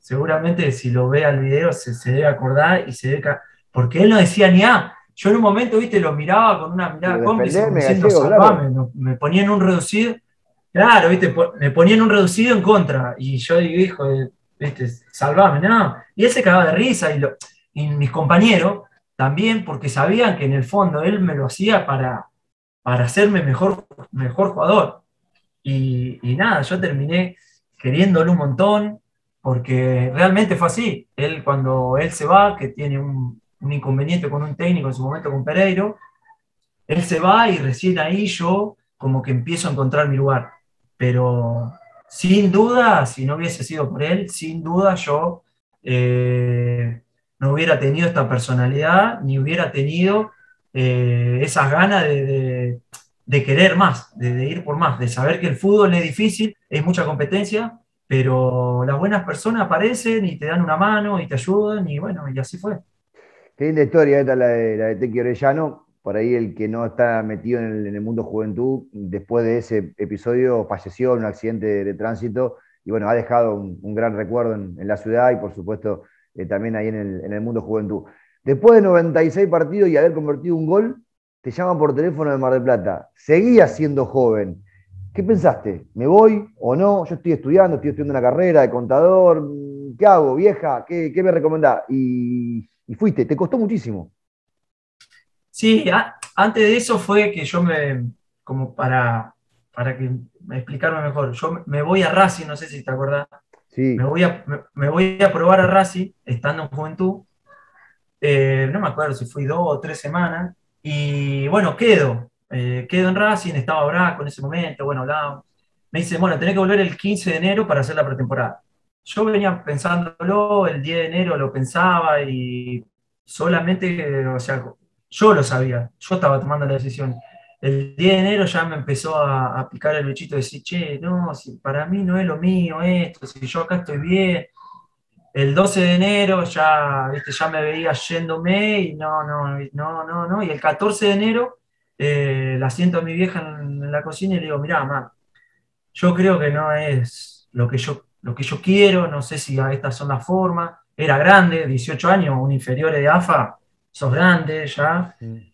seguramente si lo ve al video se debe acordar y se debe porque él no decía ni A. Yo en un momento, viste, lo miraba con una mirada cómplice, como diciendo, salvame, me ponía en un reducido. Claro, viste, me ponía en un reducido en contra. Y yo digo, hijo, viste, salvame, no. Y él se cagaba de risa y mis compañeros también, porque sabían que en el fondo él me lo hacía para hacerme mejor jugador. Y nada, yo terminé queriéndolo un montón, porque realmente fue así. Cuando él se va, que tiene un inconveniente con un técnico en su momento con Pereiro, él se va y recién ahí yo como que empiezo a encontrar mi lugar. Pero sin duda, si no hubiese sido por él, sin duda yo no hubiera tenido esta personalidad, ni hubiera tenido esas ganas de querer más, de ir por más, de saber que el fútbol es difícil, es mucha competencia, pero las buenas personas aparecen y te dan una mano y te ayudan, y bueno, y así fue. Qué linda historia esta, la de Tequi Orellano. Por ahí el que no está metido en el mundo juventud, después de ese episodio falleció en un accidente de tránsito y bueno, ha dejado un gran recuerdo en la ciudad y por supuesto también ahí en el mundo juventud. Después de 96 partidos y haber convertido un gol, te llaman por teléfono de Mar del Plata. Seguías siendo joven. ¿Qué pensaste? ¿Me voy o no? Yo estoy estudiando una carrera de contador. ¿Qué hago, vieja? ¿Qué me recomendás? Y fuiste, te costó muchísimo. Sí, antes de eso fue que yo como para que me explicarme mejor, yo me voy a Racing, no sé si te acordás. Sí. Me voy a probar a Racing, estando en juventud. No me acuerdo si fui 2 o 3 semanas. Y bueno, quedo en Racing, estaba Braco en ese momento, bueno, hablábamos. Me dice, bueno, tenés que volver el 15 de enero para hacer la pretemporada. Yo venía pensándolo, el 10 de enero lo pensaba y solamente, o sea, yo lo sabía, yo estaba tomando la decisión. El 10 de enero ya me empezó a picar el bichito de decir, che, no, si para mí no es lo mío esto, si yo acá estoy bien. El 12 de enero ya, viste, ya me veía yéndome y no. Y el 14 de enero la siento a mi vieja en la cocina y le digo, mirá, mamá, yo creo que no es lo que yo quiero, no sé si estas son las formas. Era grande, 18 años, un inferior de AFA, sos grande ya.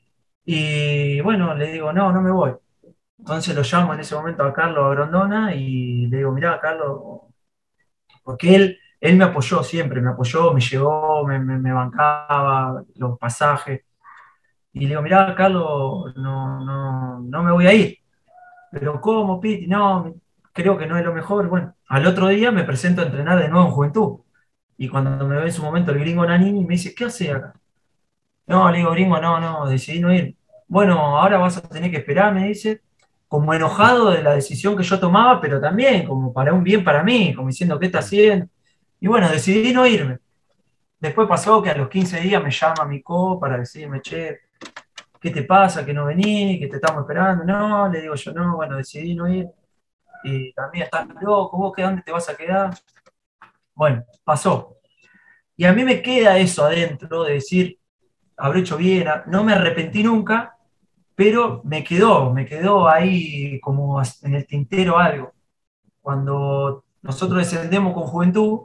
Y bueno, le digo, no me voy. Entonces lo llamo en ese momento a Carlos Grondona y le digo, mirá, Carlos, porque él me apoyó siempre, me llevó, me bancaba los pasajes. Y le digo, mirá, Carlos, no me voy a ir. Pero ¿cómo, Piti? No, creo que no es lo mejor. Bueno, al otro día me presento a entrenar de nuevo en juventud. Y cuando me ve en su momento el gringo Nanini, me dice, ¿qué haces acá? No, le digo, gringo, no, decidí no ir. Bueno, ahora vas a tener que esperar, me dice, como enojado de la decisión que yo tomaba, pero también como para un bien para mí, como diciendo, ¿qué está haciendo? Y bueno, decidí no irme. Después pasó que a los 15 días me llama mi co para decirme, che, ¿qué te pasa? ¿Que no venís? ¿Que te estamos esperando? No, le digo yo, no, bueno, decidí no ir. Y también estás loco, ¿vos dónde te vas a quedar? Bueno, pasó. Y a mí me queda eso adentro de decir, habré hecho bien, no me arrepentí nunca, pero me quedó ahí como en el tintero algo. Cuando nosotros descendemos con juventud,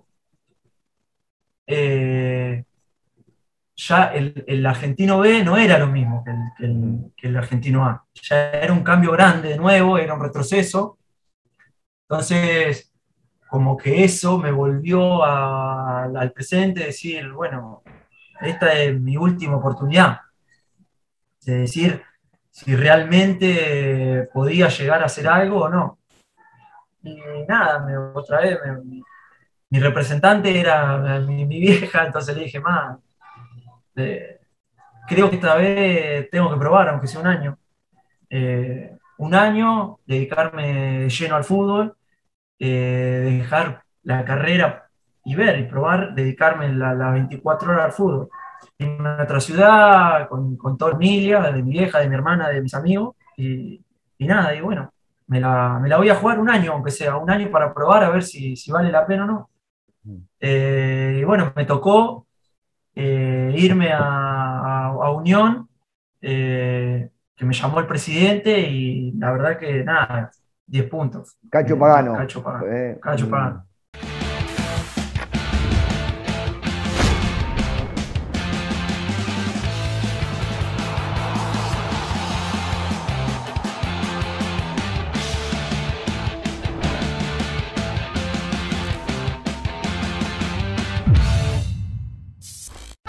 ya el argentino B no era lo mismo que el argentino A. Ya era un cambio grande de nuevo, era un retroceso. Entonces, como que eso me volvió al presente, decir, bueno, esta es mi última oportunidad. De decir si realmente podía llegar a hacer algo o no. Y nada, otra vez mi representante era mi vieja, entonces le dije, ma, creo que esta vez tengo que probar, aunque sea un año. Un año, dedicarme de lleno al fútbol, dejar la carrera y ver y probar, dedicarme las 24 horas al fútbol. En otra ciudad, con toda la familia, de mi vieja, de mi hermana, de mis amigos, y nada, y bueno, me la voy a jugar un año, aunque sea un año para probar a ver si vale la pena o no. Y bueno, me tocó irme a Unión, que me llamó el presidente y la verdad que nada, 10 puntos. Cacho Pagano. Cacho Pagano.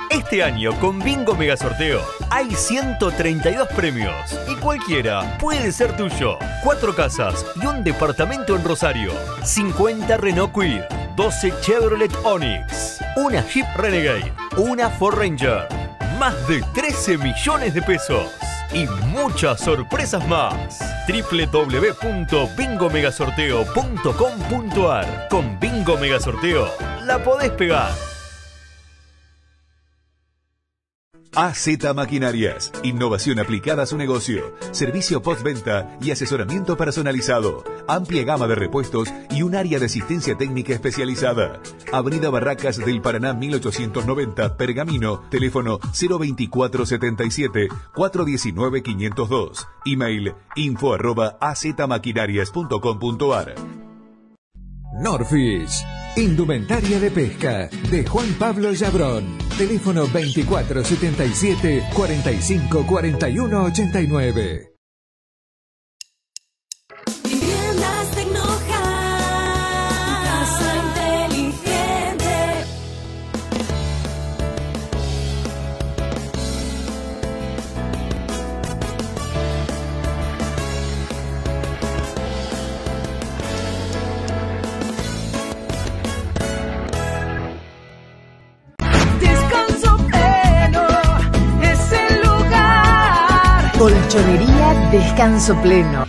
Este año con Bingo Mega Sorteo hay 132 premios y cualquiera puede ser tuyo. 4 casas y un departamento en Rosario. 50 Renault Kwid, 12 Chevrolet Onix, una Jeep Renegade, una Ford Ranger. Más de 13 millones de pesos y muchas sorpresas más. www.bingomegasorteo.com.ar. Con Bingo Mega Sorteo la podés pegar. AZ Maquinarias, innovación aplicada a su negocio, servicio postventa y asesoramiento personalizado, amplia gama de repuestos y un área de asistencia técnica especializada. Avenida Barracas del Paraná 1890, Pergamino, teléfono 02477 419 502, email info@azmaquinarias.com.ar. Norfish, indumentaria de pesca, de Juan Pablo Yabrón. Teléfono 2477 45 41 89. Viviendas Tecnoja, tu casa inteligente. Descanso pleno es el lugar. Colchonería Descanso Pleno.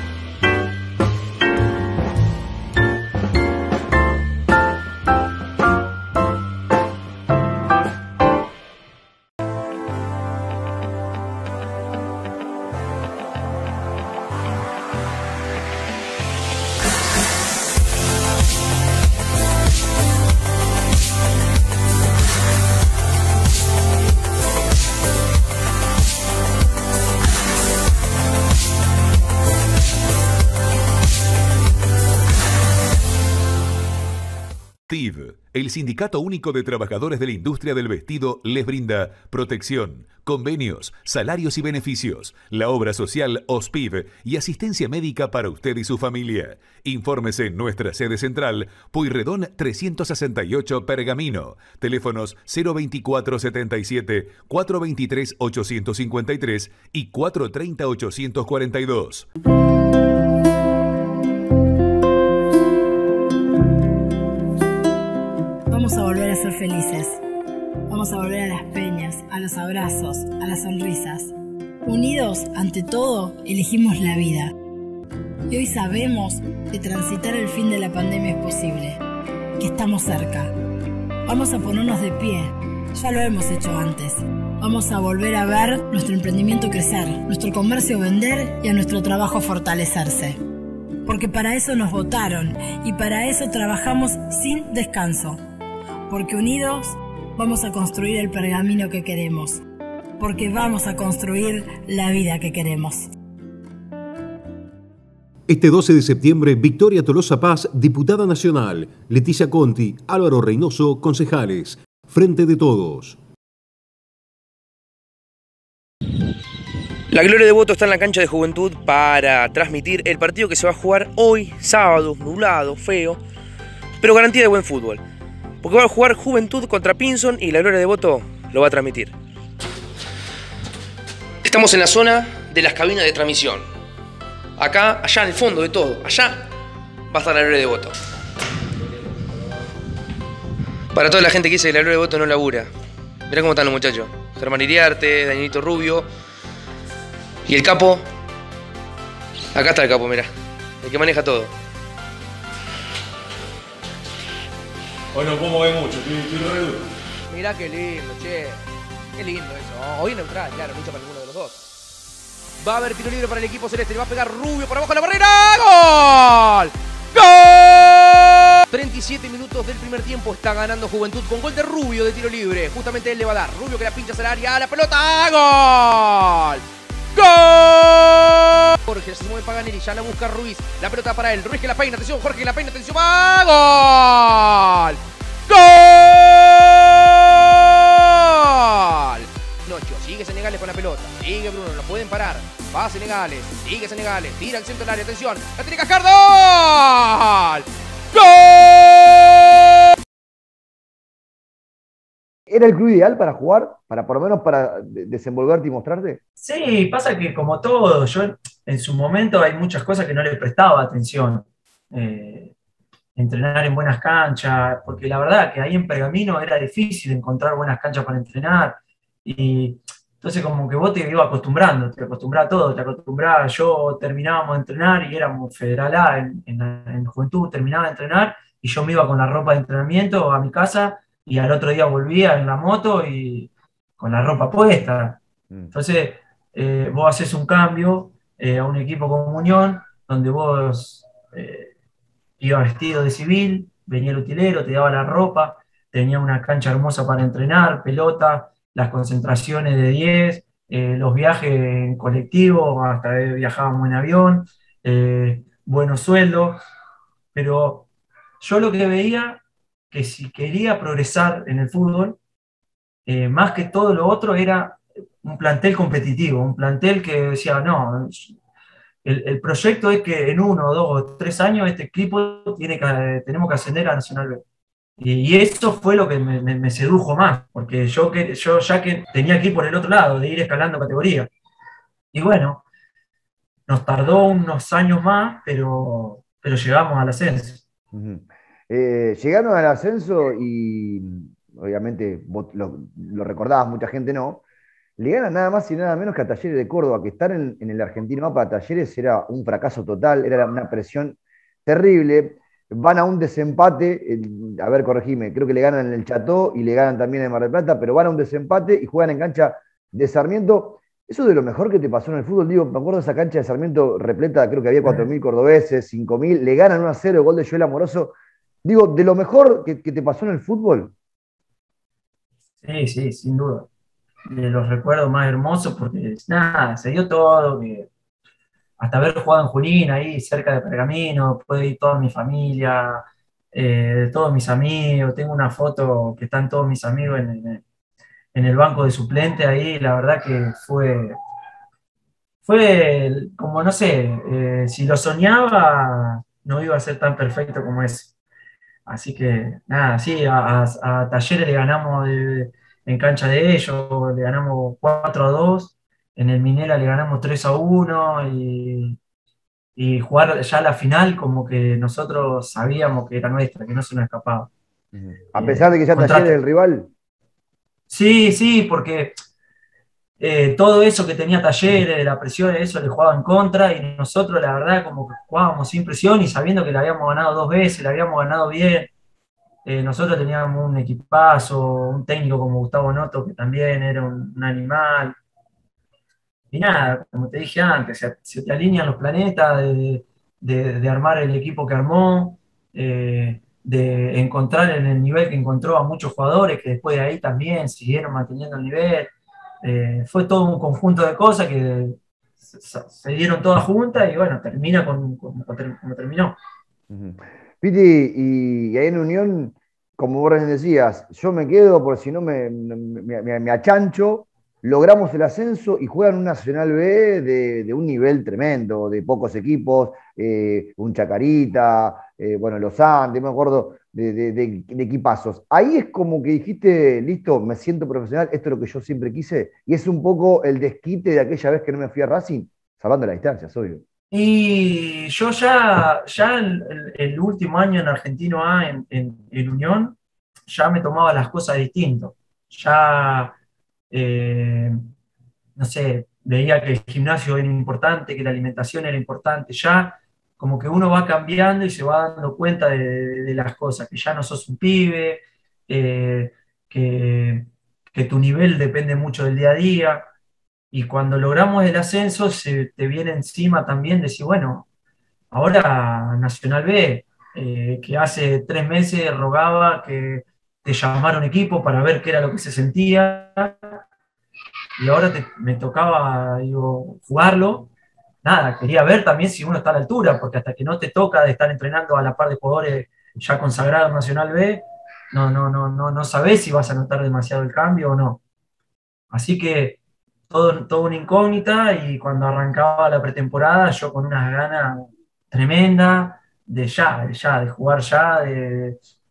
TIV, el Sindicato Único de Trabajadores de la Industria del Vestido, les brinda protección, convenios, salarios y beneficios, la obra social OSPIV y asistencia médica para usted y su familia. Infórmese en nuestra sede central, Pueyrredón 368 Pergamino. Teléfonos 02477 423 853 y 430 842. Vamos a volver a ser felices. Vamos a volver a las peñas, a los abrazos, a las sonrisas. Unidos, ante todo, elegimos la vida. Y hoy sabemos que transitar el fin de la pandemia es posible, que estamos cerca. Vamos a ponernos de pie. Ya lo hemos hecho antes. Vamos a volver a ver nuestro emprendimiento crecer, nuestro comercio vender y a nuestro trabajo fortalecerse. Porque para eso nos votaron y para eso trabajamos sin descanso. Porque unidos vamos a construir el pergamino que queremos. Porque vamos a construir la vida que queremos. Este 12 de septiembre, Victoria Tolosa Paz, diputada nacional. Leticia Conti, Álvaro Reynoso, concejales. Frente de Todos. La Gloria de Voto está en la cancha de Juventud para transmitir el partido que se va a jugar hoy, sábado, nublado, feo, pero garantía de buen fútbol. Porque va a jugar Juventud contra Pinson y la Gloria de Voto lo va a transmitir. Estamos en la zona de las cabinas de transmisión. Acá, allá en el fondo de todo, allá va a estar la Gloria de Voto. Para toda la gente que dice que la Gloria de Voto no labura. Mirá cómo están los muchachos. Germán Iriarte, Danielito Rubio. Y el capo. Acá está el capo, mirá. El que maneja todo. Hoy no puedo mover mucho, estoy re duro. Mirá qué lindo, che. Qué lindo eso. Hoy neutral, claro, no hizo para ninguno de los dos. Va a haber tiro libre para el equipo celeste. Le va a pegar Rubio por abajo de la barrera. ¡Gol! ¡Gol! 37 minutos del primer tiempo. Está ganando Juventud con gol de Rubio de tiro libre. Justamente él le va a dar. Rubio que la pincha hacia el área. La pelota. ¡Gol! ¡Gol! Jorge se mueve Paganelli. Ya la busca Ruiz. La pelota para él. Ruiz que la peina. Atención, Jorge que la peina. Atención. ¡Va! ¡Gol! ¡Gol! Nocho, sigue Senegales con la pelota. Sigue Bruno, lo pueden parar. Va Senegales, sigue Senegales. Tira al centro del área, atención. La tiene Cascardo. ¡Gol! ¿Era el club ideal para jugar? Para por lo menos para desenvolverte y mostrarte. Sí, pasa que como todo, yo en su momento hay muchas cosas que no le prestaba atención. Entrenar en buenas canchas, porque la verdad que ahí en Pergamino era difícil encontrar buenas canchas para entrenar. Y entonces como que vos te ibas acostumbrando, te acostumbrás a todo, te acostumbrás. Yo terminábamos de entrenar y éramos Federal A en Juventud, terminaba de entrenar y yo me iba con la ropa de entrenamiento a mi casa y al otro día volvía en la moto y con la ropa puesta. Entonces, vos haces un cambio a un equipo como Unión, donde vos ibas vestido de civil, venía el utilero, te daba la ropa, tenía una cancha hermosa para entrenar, pelota, las concentraciones de 10, los viajes en colectivo, hasta viajábamos en avión, buenos sueldos, pero yo lo que veía, que si quería progresar en el fútbol, más que todo lo otro era un plantel competitivo, un plantel que decía, no, el proyecto es que en 1, 2, 3 años este equipo tenemos que ascender a Nacional B. Y eso fue lo que me sedujo más, porque yo ya que tenía que ir por el otro lado, de ir escalando categoría. Y bueno, nos tardó unos años más, pero llegamos al ascenso. Llegaron al ascenso y obviamente vos lo recordabas, mucha gente no. Le ganan nada más y nada menos que a Talleres de Córdoba, que estar en el Argentino A para Talleres era un fracaso total, era una presión terrible. Van a un desempate, a ver, corregime, creo que le ganan en el Cható y le ganan también en Mar del Plata, pero van a un desempate y juegan en cancha de Sarmiento. Eso es de lo mejor que te pasó en el fútbol, digo, me acuerdo de esa cancha de Sarmiento repleta, creo que había 4.000 cordobeses, 5.000, le ganan 1-0, el gol de Joel Amoroso. Digo, de lo mejor que te pasó en el fútbol. Sí, sí, sin duda. De los recuerdos más hermosos, porque nada, se dio todo, que hasta haber jugado en Junín, ahí cerca de Pergamino, puede ir toda mi familia, todos mis amigos, tengo una foto que están todos mis amigos en el banco de suplente ahí, la verdad que fue como, no sé, si lo soñaba, no iba a ser tan perfecto como es. Así que, nada, sí, a Talleres le ganamos en cancha de ellos, le ganamos 4-2, en el Minera le ganamos 3-1 y jugar ya la final como que nosotros sabíamos que era nuestra, que no se nos escapaba. A pesar de que ya Talleres es el rival. Sí, sí, porque todo eso que tenía Talleres, de la presión, eso le jugaba en contra y nosotros la verdad como que jugábamos sin presión y sabiendo que le habíamos ganado 2 veces, le habíamos ganado bien. Nosotros teníamos un equipazo, un técnico como Gustavo Noto que también era un animal. Y nada, como te dije antes, se te alinean los planetas de armar el equipo que armó, de encontrar en el nivel que encontró a muchos jugadores que después de ahí también siguieron manteniendo el nivel. Fue todo un conjunto de cosas que se dieron todas juntas y bueno, termina como terminó. Piti, y ahí en Unión, como vos recién decías, yo me quedo por si no me achancho, logramos el ascenso y juegan un Nacional B de un nivel tremendo, de pocos equipos, un Chacarita, bueno, los Andes, me acuerdo de equipazos. Ahí es como que dijiste, listo, me siento profesional, esto es lo que yo siempre quise, y es un poco el desquite de aquella vez que no me fui a Racing, salvando las distancias, obvio. Y yo ya el último año en Argentino A, en Unión, ya me tomaba las cosas distinto. Ya, no sé, veía que el gimnasio era importante, que la alimentación era importante. Ya como que uno va cambiando y se va dando cuenta de las cosas, que ya no sos un pibe, que tu nivel depende mucho del día a día. Y cuando logramos el ascenso, se te viene encima también decir, bueno, ahora Nacional B, que hace 3 meses rogaba que te llamara un equipo para ver qué era lo que se sentía, y ahora me tocaba, digo, jugarlo. Nada, quería ver también si uno está a la altura, porque hasta que no te toca de estar entrenando a la par de jugadores ya consagrados en Nacional B, no sabés si vas a notar demasiado el cambio o no. Así que todo una incógnita, y cuando arrancaba la pretemporada yo con unas ganas tremendas de jugar ya,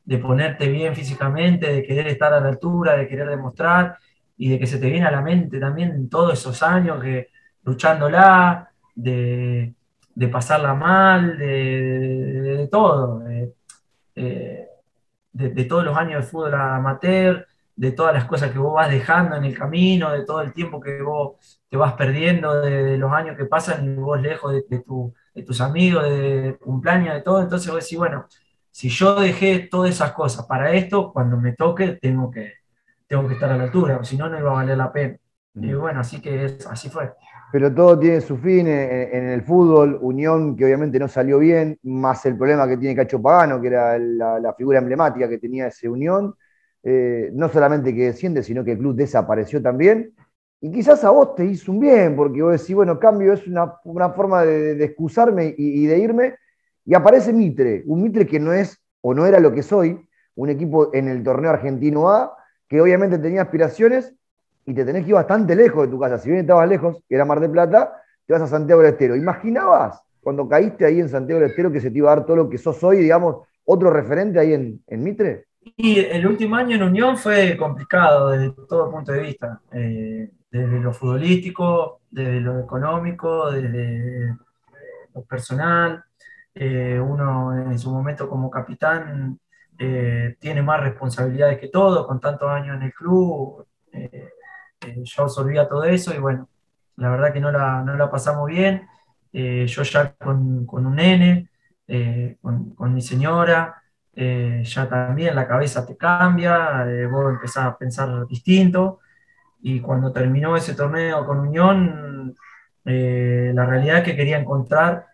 de ponerte bien físicamente, de querer estar a la altura, de querer demostrar, y de que se te viene a la mente también todos esos años que luchándola, de pasarla mal, de todo, eh, de todos los años de fútbol amateur, de todas las cosas que vos vas dejando en el camino, de todo el tiempo que vos te vas perdiendo, de los años que pasan y vos lejos de tus amigos, de cumpleaños, de todo. Entonces vos decís, bueno, si yo dejé todas esas cosas para esto, cuando me toque tengo que estar a la altura, o si no, no iba a valer la pena. Y bueno, así que así fue. Pero todo tiene su fin en el fútbol. Unión, que obviamente no salió bien, más el problema que tiene Cacho Pagano, que era la figura emblemática que tenía ese Unión. No solamente que desciende, sino que el club desapareció también. Y quizás a vos te hizo un bien, porque vos decís, bueno, cambio es una forma de excusarme y de irme. Y aparece Mitre, un Mitre que no es o no era lo que soy, un equipo en el torneo argentino A, que obviamente tenía aspiraciones, y te tenés que ir bastante lejos de tu casa. Si bien estabas lejos, que era Mar del Plata, te vas a Santiago del Estero. ¿Imaginabas cuando caíste ahí en Santiago del Estero que se te iba a dar todo lo que sos hoy, digamos, otro referente ahí en Mitre? Y el último año en Unión fue complicado desde todo punto de vista, desde lo futbolístico, desde lo económico, desde lo personal. Uno en su momento como capitán tiene más responsabilidades que todo, con tantos años en el club. Yo absorbía todo eso y bueno, la verdad que no la pasamos bien. Yo ya con un nene, con mi señora, ya también la cabeza te cambia, vos empezás a pensar distinto. Y cuando terminó ese torneo con Unión, la realidad es que quería encontrar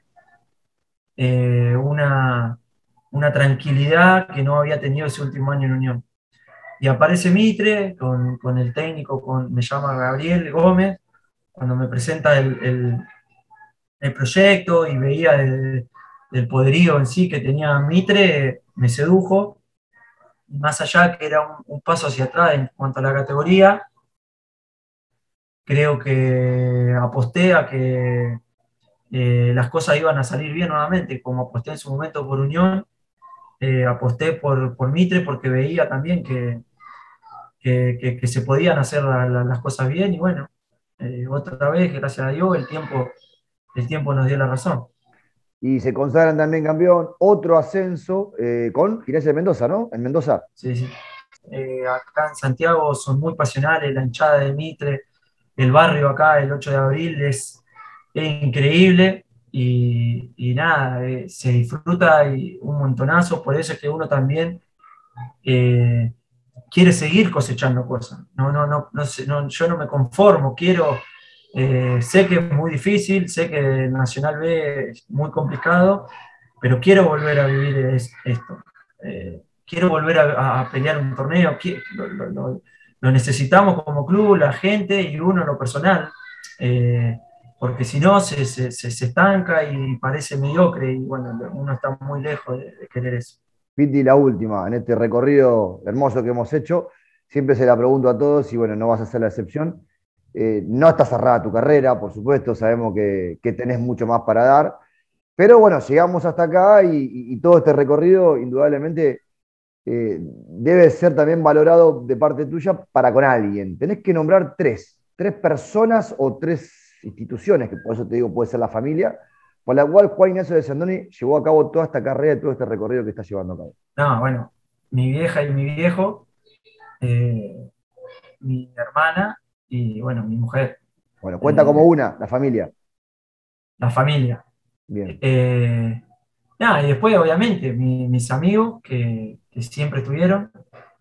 una tranquilidad que no había tenido ese último año en Unión. Y aparece Mitre con el técnico, me llama Gabriel Gómez, cuando me presenta el proyecto y veía del poderío en sí que tenía Mitre, me sedujo. Más allá que era un paso hacia atrás en cuanto a la categoría, creo que aposté a que las cosas iban a salir bien nuevamente, como aposté en su momento por Unión, aposté por Mitre porque veía también que se podían hacer las cosas bien y bueno, otra vez, gracias a Dios, el tiempo nos dio la razón. Y se consagran también campeón, otro ascenso con Gimnasia de Mendoza, ¿no? En Mendoza. Sí, sí. Acá en Santiago son muy pasionales, la hinchada de Mitre, el barrio acá, el 8 de abril, es increíble y nada, se disfruta un montonazo, por eso es que uno también quiere seguir cosechando cosas. Yo no me conformo, sé que es muy difícil, sé que el Nacional B es muy complicado, pero quiero volver a vivir esto. Quiero volver a pelear un torneo, lo necesitamos como club, la gente y uno en lo personal, porque si no se estanca y parece mediocre y bueno, uno está muy lejos de querer eso. Piti, la última, en este recorrido hermoso que hemos hecho, siempre se la pregunto a todos y bueno, no vas a ser la excepción. No está cerrada tu carrera, por supuesto, sabemos que tenés mucho más para dar, pero bueno, llegamos hasta acá y todo este recorrido indudablemente debe ser también valorado de parte tuya para con alguien. Tenés que nombrar tres personas o tres instituciones, que por eso te digo puede ser la familia, por la cual Juan Ignacio de Sandoni llevó a cabo toda esta carrera y todo este recorrido que está llevando a cabo. No, bueno, mi vieja y mi viejo, mi hermana y bueno, mi mujer. Bueno, cuenta como una, la familia. La familia. Bien. Nada, y después obviamente mis amigos que siempre estuvieron.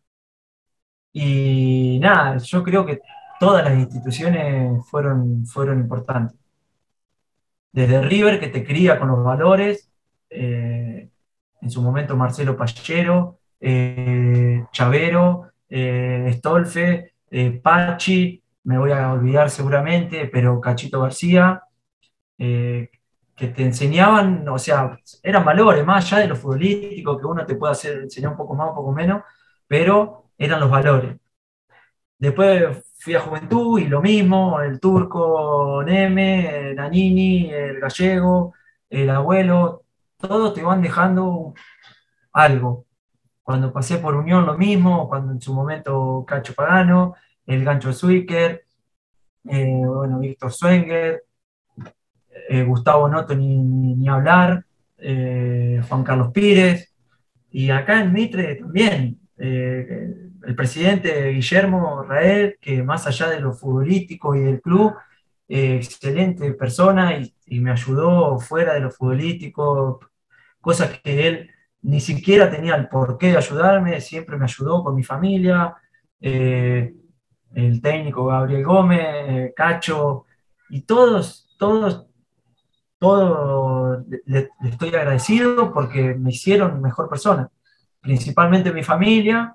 Y nada, yo creo que todas las instituciones fueron importantes. Desde River, que te cría con los valores, en su momento Marcelo Pallero, Chavero, Stolfe, Pachi, me voy a olvidar seguramente, pero Cachito García, que te enseñaban, o sea, eran valores, más allá de lo futbolístico, que uno te puede enseñar un poco más, un poco menos, pero eran los valores. Después fui a Juventud y lo mismo, el turco, Neme, Nanini, el gallego, el abuelo, todos te van dejando algo. Cuando pasé por Unión lo mismo, cuando en su momento Cacho Pagano, el Gancho Zwicker, bueno, Víctor Swenger, Gustavo Noto ni hablar, Juan Carlos Pires, y acá en Mitre también, el presidente Guillermo Rael, que más allá de lo futbolístico y del club, excelente persona y me ayudó fuera de lo futbolístico, cosas que él ni siquiera tenía el porqué de ayudarme, siempre me ayudó con mi familia, el técnico Gabriel Gómez, Cacho, y todos le estoy agradecido porque me hicieron mejor persona, principalmente mi familia,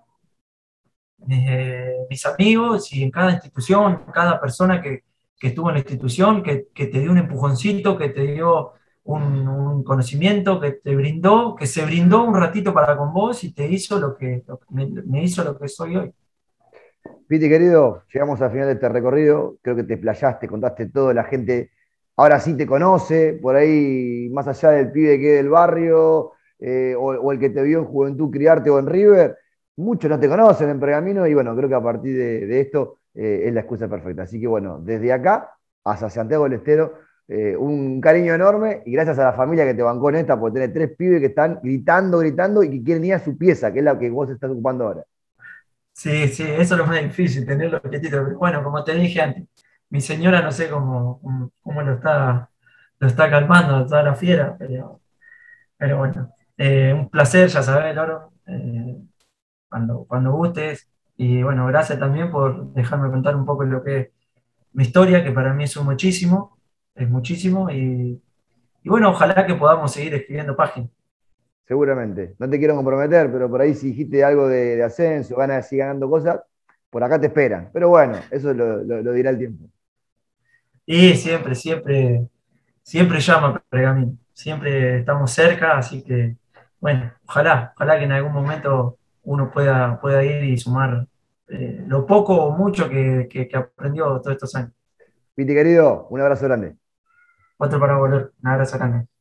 mis amigos y en cada institución, cada persona que estuvo en la institución, que te dio un empujoncito, que te dio un conocimiento, que se brindó un ratito para con vos y te hizo me hizo lo que soy hoy. Piti, querido, llegamos al final de este recorrido, creo que te playaste, contaste todo, la gente ahora sí te conoce, por ahí, más allá del pibe que es del barrio, o el que te vio en Juventud criarte o en River, muchos no te conocen en Pergamino, y bueno, creo que a partir de esto es la excusa perfecta. Así que bueno, desde acá hasta Santiago del Estero, un cariño enorme, y gracias a la familia que te bancó en esta, porque tenés 3 pibes que están gritando y que quieren ir a su pieza, que es la que vos estás ocupando ahora. Sí, sí, eso es lo más difícil, tenerlo quietito. Pero bueno, como te dije antes, mi señora no sé cómo lo está calmando, toda la fiera, pero bueno, un placer, ya sabes, Loro, cuando gustes. Y bueno, gracias también por dejarme contar un poco lo que es mi historia, que para mí es muchísimo, y bueno, ojalá que podamos seguir escribiendo páginas. Seguramente. No te quiero comprometer, pero por ahí si dijiste algo de ascenso, ganas de seguir ganando cosas, por acá te esperan. Pero bueno, eso lo dirá el tiempo. Y siempre llama Pergamino, siempre estamos cerca, así que, bueno, ojalá que en algún momento uno pueda ir y sumar lo poco o mucho que aprendió todos estos años. Piti, querido, un abrazo grande. Otro para volver, un abrazo grande.